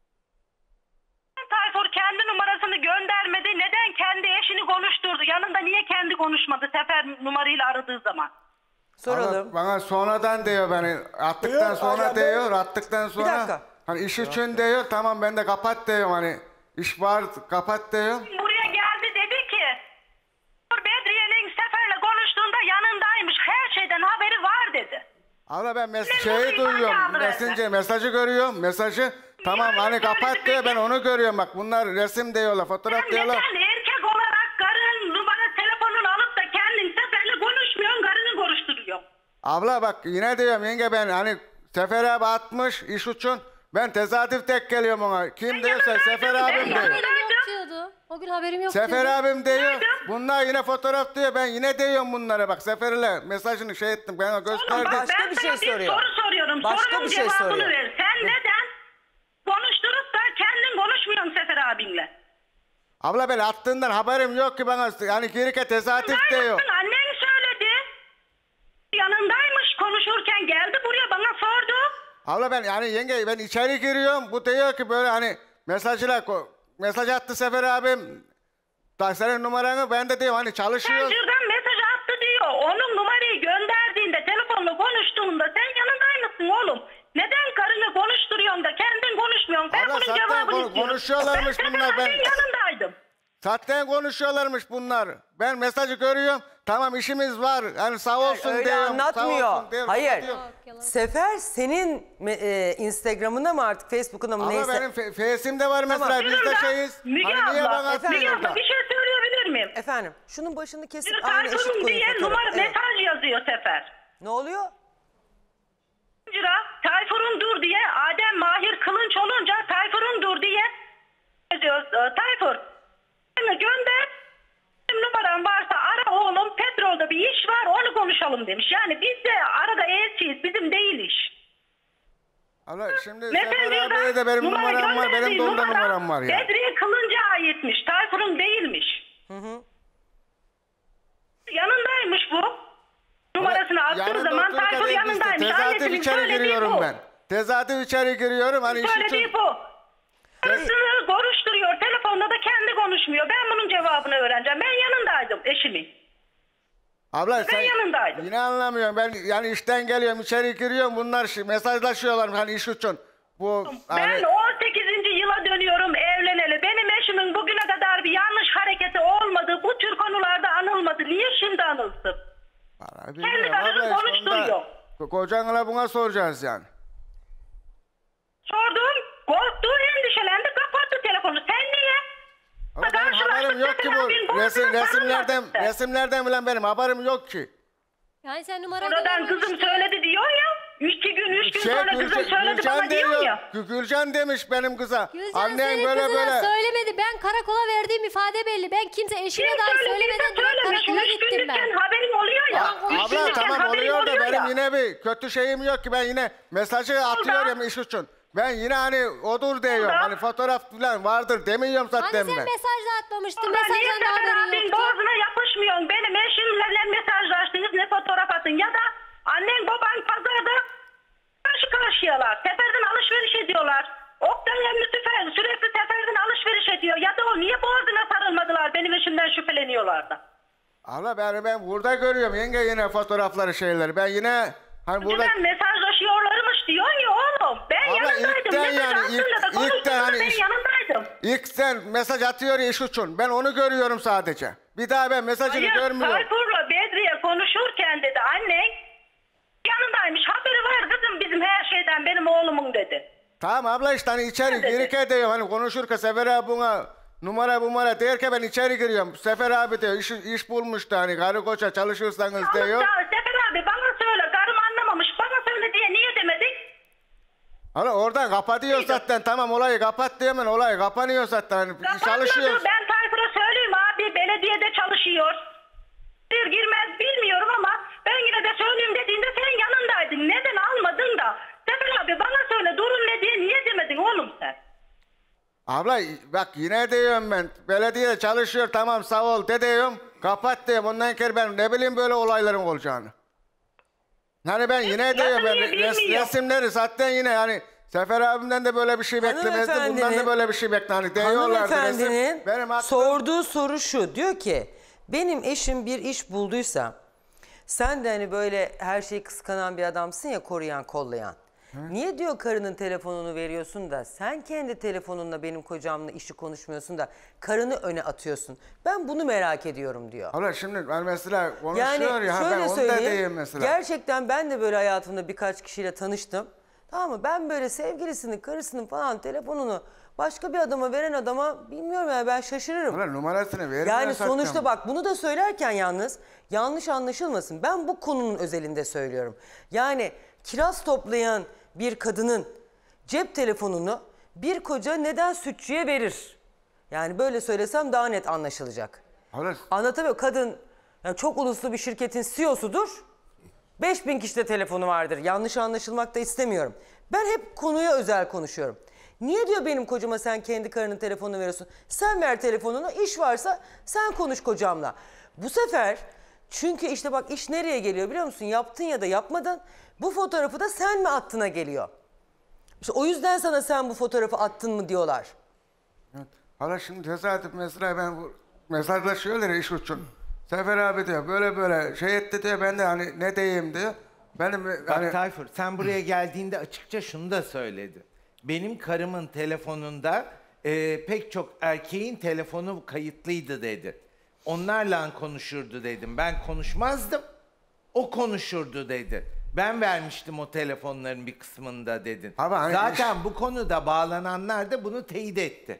Tayfur kendi numarasını göndermedi. Neden kendi eşini konuşturdu? Yanında niye kendi konuşmadı Sefer numarayla aradığı zaman?
Soralım.
Bana, bana sonradan diyor beni. Attıktan
Buyur,
sonra
Ayhan Bey.
diyor. Attıktan sonra.
Bir dakika.
Hani iş için diyor. Tamam ben de kapat diyorum hani. İş var kapat diyor.
Buraya geldi dedi ki Bedriye'nin Sefer'le konuştuğunda yanındaymış. Her şeyden haberi var dedi.
Abla ben mes
Ben
şeyi
bunu ifade
duyuyorum.
aldım
Mesajı, mesajı görüyorum. Mesajı. Tamam
Yani
hani
söyledi
kapat diyor. Ben
peki.
onu görüyorum. Bak bunlar resim diyorlar. Fotoğraf
Sen
diyorlar.
neden erkek olarak karının numara telefonunu alıp da kendin Sefer'le konuşmuyorsun, karını konuşturuyorsun?
Abla bak yine diyorum yenge ben hani Sefer abi atmış iş için. Ben tesadüf tek geliyorum ona. Kim
Ben
diyorsa
yanındaydım,
Sefer
ben
abim
Haberim
diyor.
yanındaydım.
yok diyordu. O gün haberim yok
Sefer
diyordu.
abim diyor. Bunlar yine fotoğraf diyor. Ben yine diyorum bunlara bak. Sefer'le mesajını şey ettim. Ben
Oğlum
gösterdim.
bak,
Başka
ben
bir
sana
şey soruyor.
soru soruyorum.
Başka
Sorumun
bir şey
cevabını
soruyor.
ver. Sen neden konuşturup da kendin konuşmuyorsun Sefer abinle?
Abla ben attığından haberim yok ki bana. Yani Kirike tesadüf diyor.
Yanındaydın, annen söyledi. Yanındaymış konuşurken geldi buraya bana sordu.
Abla ben yani yenge ben içeri giriyorum. Bu diyor ki böyle hani mesajla ko- mesaj attı Sefer abim. Da senin numaranı ben de diyorum hani çalışıyor.
Messenger'dan mesaj attı diyor. Onun numarayı gönderdiğinde telefonla konuştuğunda sen yanındaymışsın oğlum. Neden karını konuşturuyorsun da kendin konuşmuyorsun? Ben
Abla,
bunun
zaten
cevabını
kon-
istiyorum.
konuşuyorlarmış
ben
bunlar, ben-
Ben yanındaydım.
Zaten konuşuyorlarmış bunlar. Ben mesajı görüyorum. Tamam işimiz var. Yani sağ olsun
Öyle
diyorum. sağ
anlatmıyor.
olsun diyorum,
Hayır.
kapatıyor.
Sefer senin e, Instagram'ında mı artık, Facebook'unda mı
Ama
neyse?
benim fe- Face'imde var mesela.
Tamam.
Biz de
Şurada
şeyiz.
Müge
Hani niye
abla,
bana
efendim,
Müge
atıyorsun
abla
da?
bir şey söyleyebilir miyim?
Efendim, şunun başını kesip
Bir
aynı eşit
Tayfun'un
koyun
diye
fotoğrafı.
numara
Evet.
mesaj yazıyor Sefer.
Ne oluyor?
Messenger'a Tayfur'un dur diye Adem Mahir Kılınç olunca Tayfur'un dur diye yazıyor. Ee, Tayfur beni gönder. Benim numaram varsa ara oğlum, petrolda bir iş var onu konuşalım demiş. Yani biz de arada elçiyiz, bizim değil iş.
Abla şimdi Sefer abiye
Messenger'dan
de benim
numara
numaram var. Benim
gönderdiği
de onda
numara
numaram var ya.
Bedriye Kılınç'a aitmiş. Tayfur'un değilmiş.
Hı hı.
Yanındaymış bu. Numarasını attığı
Yanında
zaman
otururken
Tayfur
işte
yanındaymış.
Tesadüf
Annesinin
içeri
söylediği
giriyorum
bu.
ben. Tesadüf içeri giriyorum. Hani iş
Söylediği
için.
bu. Karısını konuşturuyor. Telefonda da kendi konuşmuyor. Ben bunun cevabını öğreneceğim. Ben yanındaydım eşimin.
Abla sen
yanındaydım.
yine anlamıyorum. Ben yani işten geliyorum içeri giriyorum. Bunlar şi- mesajlaşıyorlar hani iş için. Bu hani...
Ben on sekizinci yıla dönüyorum evleneli. Benim eşimin bugüne kadar bir yanlış hareketi olmadı. Bu tür konularda anılmadı. Niye şimdi anılsın?
Vallahi
Kendi
bilmiyorum
karını
abla, işte
konuşturuyor.
onda ko- Kocanla buna soracağız yani.
Sordum. Korktu, endişelendi, kapattı telefonu. Sen niye?
Ama benim haberim yok ki bu resim, resimlerden resimlerden bilen benim haberim yok ki.
Yani sen numaranı
Sonradan kızım söyledi diyor ya. İki gün, üç gün
Şey,
sonra kızım
Gülcan,
söyledi
Gülcan
bana diyor
diyor.
ya.
Gü- Gülcan demiş benim kıza.
Gülcan
Annen
senin
böyle
kızına
böyle.
söylemedi. Ben karakola verdiğim ifade belli. Ben kimse eşime
Kim
dahi
söylediyse
söylemeden direkt
söylemiş.
karakola
Üç
gittim
günlükken
ben.
haberin oluyor ya.
A-
Üç
abla
günlükken
tamam
haberin
oluyor da benim
ya.
yine bir kötü şeyim yok ki ben yine mesajı atıyorum iş için. Ben yine hani odur diyorum.
Orada.
Hani fotoğraf falan vardır demiyorum
Hani
zaten
sen
ben.
mesaj da atmamıştın.
Orada niye
Mesajdan da
Sefer
haberin
abinin
yoktu.
boğazına yapışmıyorsun? Benim eşimle ne mesajlaştınız ne fotoğraf atın. Ya da annen baban pazarda karşı karşıyalar. Seferden alışveriş ediyorlar. Oktay'la Mütüfer sürekli Seferden alışveriş ediyor. Ya da o niye boğazına sarılmadılar? Benim eşimden şüpheleniyorlar da.
Allah ben ben burada görüyorum yenge yine fotoğrafları şeyleri. Ben yine hani burada
Burada mesajlaşıyorlarmış diyorsun ya oğlum. Ben
Abla,
yanındaydım.
ilkten
Mesaj
yani,
attığında
ilk-
da
ilkten
konuştuğunda
hani
ben
iş-
yanındaydım.
ilk sen mesaj atıyor ya iş için. Ben onu görüyorum sadece. Bir daha ben mesajını
Hayır,
görmüyorum.
Tayfur'la Bedriye konuşurken dedi annen yanındaymış. Haberi var kızım bizim her şeyden benim oğlumun dedi.
Tamam abla işte hani içeri
Ne dedi?
girik ediyor hani konuşurken Sefer abi buna numara numara derken ben içeri giriyorum. Sefer abi diyor iş, iş bulmuş da hani karı koca çalışırsanız diyor.
Ya Sefer abi bana söyle, karım anlamamış. Bana söyle diye niye demedik?
Hani oradan kapatıyor zaten, tamam olayı kapat diyor, hemen olayı kapanıyor zaten. Hani çalışıyoruz.
Ben Tayfur'a söyleyeyim abi, belediyede çalışıyor. Bir girmez bilmiyorum ama ben yine de söyleyeyim dediğinde sen yanındaydın. Neden almadın da? Sefer abi bana söyle, durum ne diye niye demedin oğlum sen?
Abla bak yine diyorum ben, belediyede çalışıyor, tamam sağ ol de diyorum. Kapat diyorum, ondan kere ben ne bileyim böyle olayların olacağını. Hani ben yine diyorum ben res, resimleri zaten yine hani Sefer abimden de böyle bir şey beklemezdi, bundan da böyle bir şey beklerdi. Hani diyorlardı
hanımefendinin
benim aklım...
sorduğu soru şu, diyor ki benim eşim bir iş bulduysa sen de hani böyle her şeyi kıskanan bir adamsın ya, koruyan kollayan. Hı? Niye diyor karının telefonunu veriyorsun da sen kendi telefonunla benim kocamla işi konuşmuyorsun da karını öne atıyorsun. Ben bunu merak ediyorum diyor.
Hala şimdi ben mesela konuşuyor
yani
ya,
şöyle
ben onu da diyeyim mesela.
Gerçekten ben de böyle hayatımda birkaç kişiyle tanıştım. Tamam mı? Ben böyle sevgilisinin, karısının falan telefonunu başka bir adama veren adama bilmiyorum ya, ben şaşırırım.
Hala numarasını vermiyor
Yani
zaten.
sonuçta bak bunu da söylerken yalnız yanlış anlaşılmasın. Ben bu konunun özelinde söylüyorum. Yani kiraz toplayan bir kadının cep telefonunu bir koca neden sütçüye verir? Yani böyle söylesem daha net anlaşılacak.
Hala...
Anlatabiliyor muyum? Kadın yani çok uluslu bir şirketin C E O'sudur. beş bin kişide telefonu vardır. Yanlış anlaşılmak da istemiyorum. Ben hep konuya özel konuşuyorum. Niye diyor benim kocama sen kendi karının telefonunu veriyorsun? Sen ver telefonunu, iş varsa sen konuş kocamla. Bu sefer çünkü işte bak iş nereye geliyor biliyor musun? Yaptın ya da yapmadın. Bu fotoğrafı da sen mi attığına geliyor. İşte o yüzden sana sen bu fotoğrafı attın mı diyorlar.
Evet. Hala şimdi tesadüf mesela ben bu mesajlaşıyorlar iş için. Sefer abi diyor böyle böyle şey etti diyor, ben de hani ne diyeyim diyor. Benim
Bak
hani...
Tayfur sen buraya geldiğinde açıkça şunu da söyledi. Benim karımın telefonunda e, pek çok erkeğin telefonu kayıtlıydı dedi. Onlarla konuşurdu dedim. Ben konuşmazdım. O konuşurdu dedi. Ben vermiştim o telefonların bir kısmında dedin.
Hani
zaten
iş...
bu konuda bağlananlar da bunu teyit etti.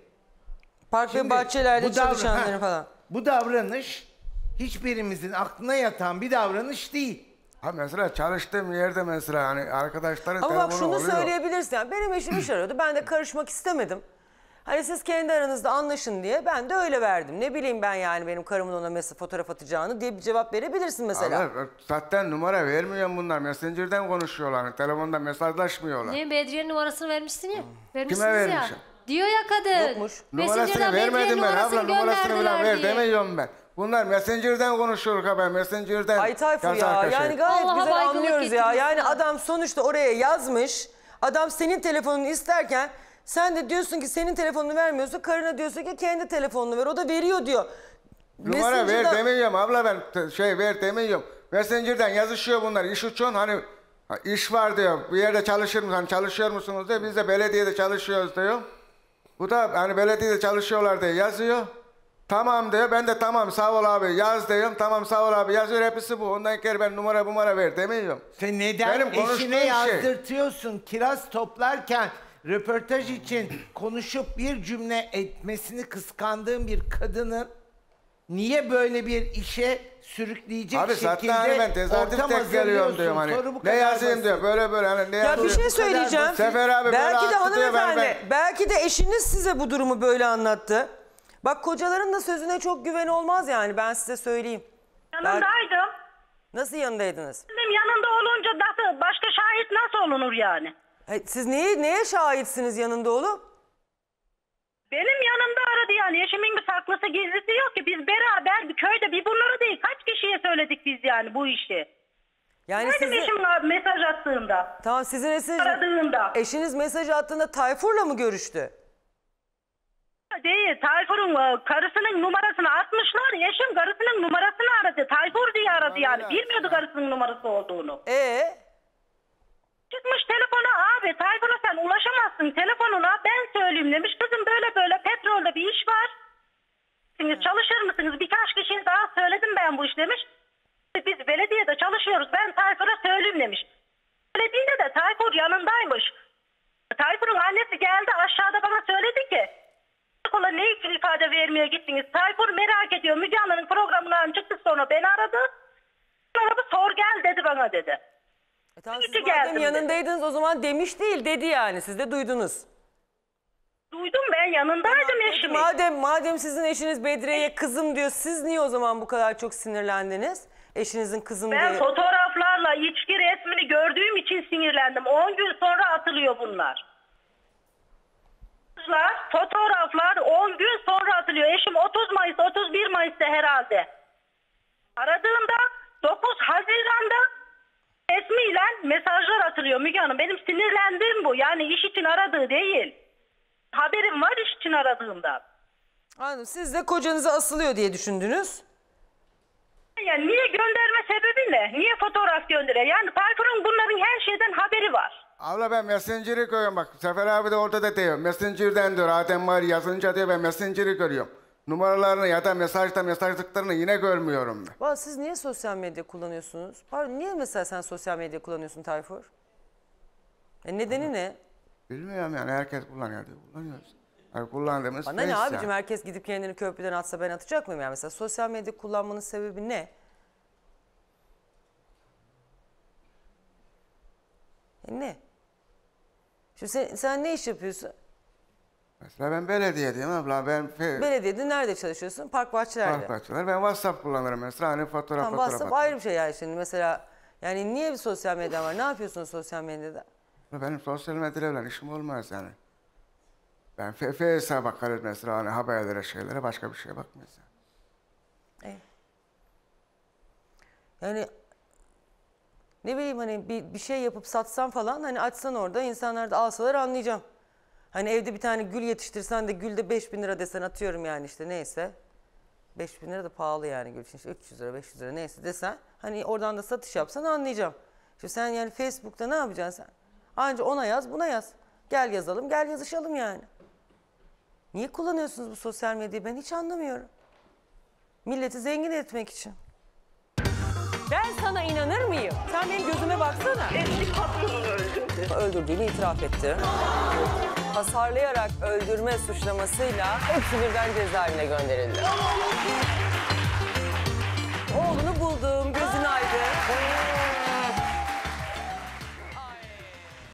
Park ve bahçelerde çalışanların
ha,
falan.
Bu davranış hiçbirimizin aklına yatan bir davranış değil.
Ha mesela çalıştığım yerde mesela hani arkadaşların
Ama
telefonu
bak şunu
oluyor.
söyleyebilirsin. Yani benim eşim iş arıyordu. Ben de karışmak istemedim. Hani siz kendi aranızda anlaşın diye ben de öyle verdim. Ne bileyim ben yani benim karımın ona mesaj fotoğraf atacağını diye bir cevap verebilirsin mesela.
Abi, zaten numara vermiyorum bunlar. Messenger'den konuşuyorlar. Telefonda mesajlaşmıyorlar.
Ne Bedriye'nin numarasını vermişsin ya. Vermişsiniz
Kime
ya.
vermişim?
Diyor ya kadın.
Yokmuş.
Numarasını vermedim ben abla, numarasını falan ver
diye.
demiyorum ben. Bunlar Messenger'den konuşuyor ha, ben Messenger'den.
Ay Tayfur ya yani gayet
Allah'a
güzel
baygınlık
anlıyoruz ya.
getirmişsin.
Yani adam sonuçta oraya yazmış. Adam senin telefonunu isterken sen de diyorsun ki senin telefonunu vermiyorsa karına diyorsun ki kendi telefonunu ver. O da veriyor diyor.
Numara ver
Messenger'da-
demiyorum abla, ben t- şey ver demiyorum. Messenger'den yazışıyor bunlar iş için, hani ha, iş var diyor. Bir yerde çalışır mısınız? Hani çalışıyor musunuz diyor. Biz de belediyede çalışıyoruz diyor. Bu da hani belediyede çalışıyorlar diye yazıyor. Tamam diyor. Ben de tamam sağ ol abi yaz diyorum. Tamam sağ ol abi yazıyor, hepsi bu. Ondan sonra ben numara numara ver demiyorum.
Sen neden
Benim konuştuğum
eşine
şey-
yazdırtıyorsun? Kiraz toplarken röportaj için konuşup bir cümle etmesini kıskandığın bir kadının niye böyle bir işe sürükleyecek
Abi
şekilde
zaten hani ben tesadüf
ortam
tek geliyorum diyorum hani.
hazırlıyorsun? Soru bu
Ne
kadar
yazayım
basit.
diyor böyle böyle hani ne
Ya bir
yazayım?
şey söyleyeceğim.
Sefer abi böyle
belki de
attı diyor, ben-
hanımefendi,
ben-
belki de eşiniz size bu durumu böyle anlattı. Bak kocaların da sözüne çok güven olmaz yani, ben size söyleyeyim.
Yanındaydım.
Nasıl yanındaydınız?
Benim yanında olunca nasıl, başka şahit nasıl olunur yani?
E, Siz neye, neye şahitsiniz yanında olup?
Benim yanımda aradı yani. Eşimin bir saklısı gizlisi yok ki. Biz beraber bir köyde bir bunlara değil kaç kişiye söyledik biz yani bu işi.
Yani
Benim
sizin-
eşim abi mesaj attığında.
Tamam, sizin mesaj,
Aradığında.
eşiniz mesaj attığında Tayfur'la mı görüştü?
Değil. Tayfur'un e, karısının numarasını atmışlar. Eşim karısının numarasını aradı. Tayfur diye aradı yani. Bilmiyordu karısının numarası olduğunu.
Ee?
Çıkmış telefona, abi Tayfur'a sen ulaşamazsın telefonuna, ben söyleyeyim demiş. Kızım böyle böyle petrolde bir iş var. Siz çalışır mısınız? Birkaç kişiye daha söyledim ben bu iş demiş. Biz belediyede çalışıyoruz, ben Tayfur'a söyleyeyim demiş. Söylediğinde de Tayfur yanındaymış. Tayfur'un annesi geldi aşağıda bana söyledi ki karakola ne için ifade vermeye gittiniz? Tayfur merak ediyor. Müge Anlı'nın programından çıktık sonra beni aradı. Aradı sor gel dedi bana dedi.
E tamam, siz
Kötü
madem
geldim
yanındaydınız dedi. O zaman demiş değil dedi yani, siz de duydunuz.
Duydum, ben yanındaydım
Tamam,
eşimin.
Madem madem sizin eşiniz Bedriye'ye kızım diyor, siz niye o zaman bu kadar çok sinirlendiniz? Eşinizin kızım
Ben
diye.
fotoğraflarla içki resmini gördüğüm için sinirlendim. on gün sonra atılıyor bunlar. Fotoğraflar on gün sonra atılıyor. Eşim otuz Mayıs, otuz bir Mayıs'ta herhalde. Aradığımda dokuz Haziran'da resmiyle mesajlar atılıyor Müge Hanım. Benim sinirlendiğim bu. Yani iş için aradığı değil. Haberim var iş için aradığımda.
Anladım. Siz de kocanıza asılıyor diye düşündünüz.
Yani niye gönderme sebebi ne? Niye fotoğraf gönderiyor? Yani Tayfur'un bunların her şeyden haberi var.
Abla ben Messenger'ı görüyorum bak. Sefer abi de orada da diyor. Messenger'den diyor. Adem var yazınca diyor ben Messenger'ı görüyorum. Numaralarını ya da mesajda mesajlıklarını yine görmüyorum ben.
Vallahi siz niye sosyal medya kullanıyorsunuz? Pardon, niye mesela sen sosyal medya kullanıyorsun Tayfur? E nedeni ne?
Bilmiyorum yani herkes kullanıyor diyor. Kullanıyoruz. Yani kullandığımız
Bana ne
Face
abicim,
yani.
herkes gidip kendini köprüden atsa ben atacak mıyım yani? Mesela sosyal medya kullanmanın sebebi ne? E ne? Şimdi sen, sen ne iş yapıyorsun?
Mesela ben belediyedeyim abla. Ben fe-
Belediyede nerede çalışıyorsun? Park bahçelerde.
Park bahçeler. Ben WhatsApp kullanırım mesela. Hani fotoğraf
Tamam,
fotoğraf
WhatsApp
atarım.
ayrı bir şey yani şimdi mesela. Yani niye bir sosyal medya var? Ne yapıyorsunuz sosyal medyada?
Benim sosyal medyayla işim olmaz yani. Ben fe- Face'e bakarız mesela hani haberlere şeylere, başka bir şeye bakmayız. Yani.
E. Yani ne bileyim hani bir, bir şey yapıp satsan falan, hani açsan orada insanlar da alsalar anlayacağım. Hani evde bir tane gül yetiştirsen de gülde beş bin lira desen, atıyorum yani işte neyse. beş bin lira da pahalı yani gül için, işte üç yüz lira beş yüz lira neyse desen. Hani oradan da satış yapsan anlayacağım. Şimdi sen yani Facebook'ta ne yapacaksın sen? Anca ona yaz buna yaz. Gel yazalım gel yazışalım yani. Niye kullanıyorsunuz bu sosyal medyayı, ben hiç anlamıyorum. Milleti zengin etmek için. Ben sana inanır mıyım? Sen benim gözüme baksana.
Eski patronunu öldürdü.
Öldürdüğünü itiraf etti. Hasarlayarak öldürme suçlamasıyla hepsi birden cezaevine gönderildi.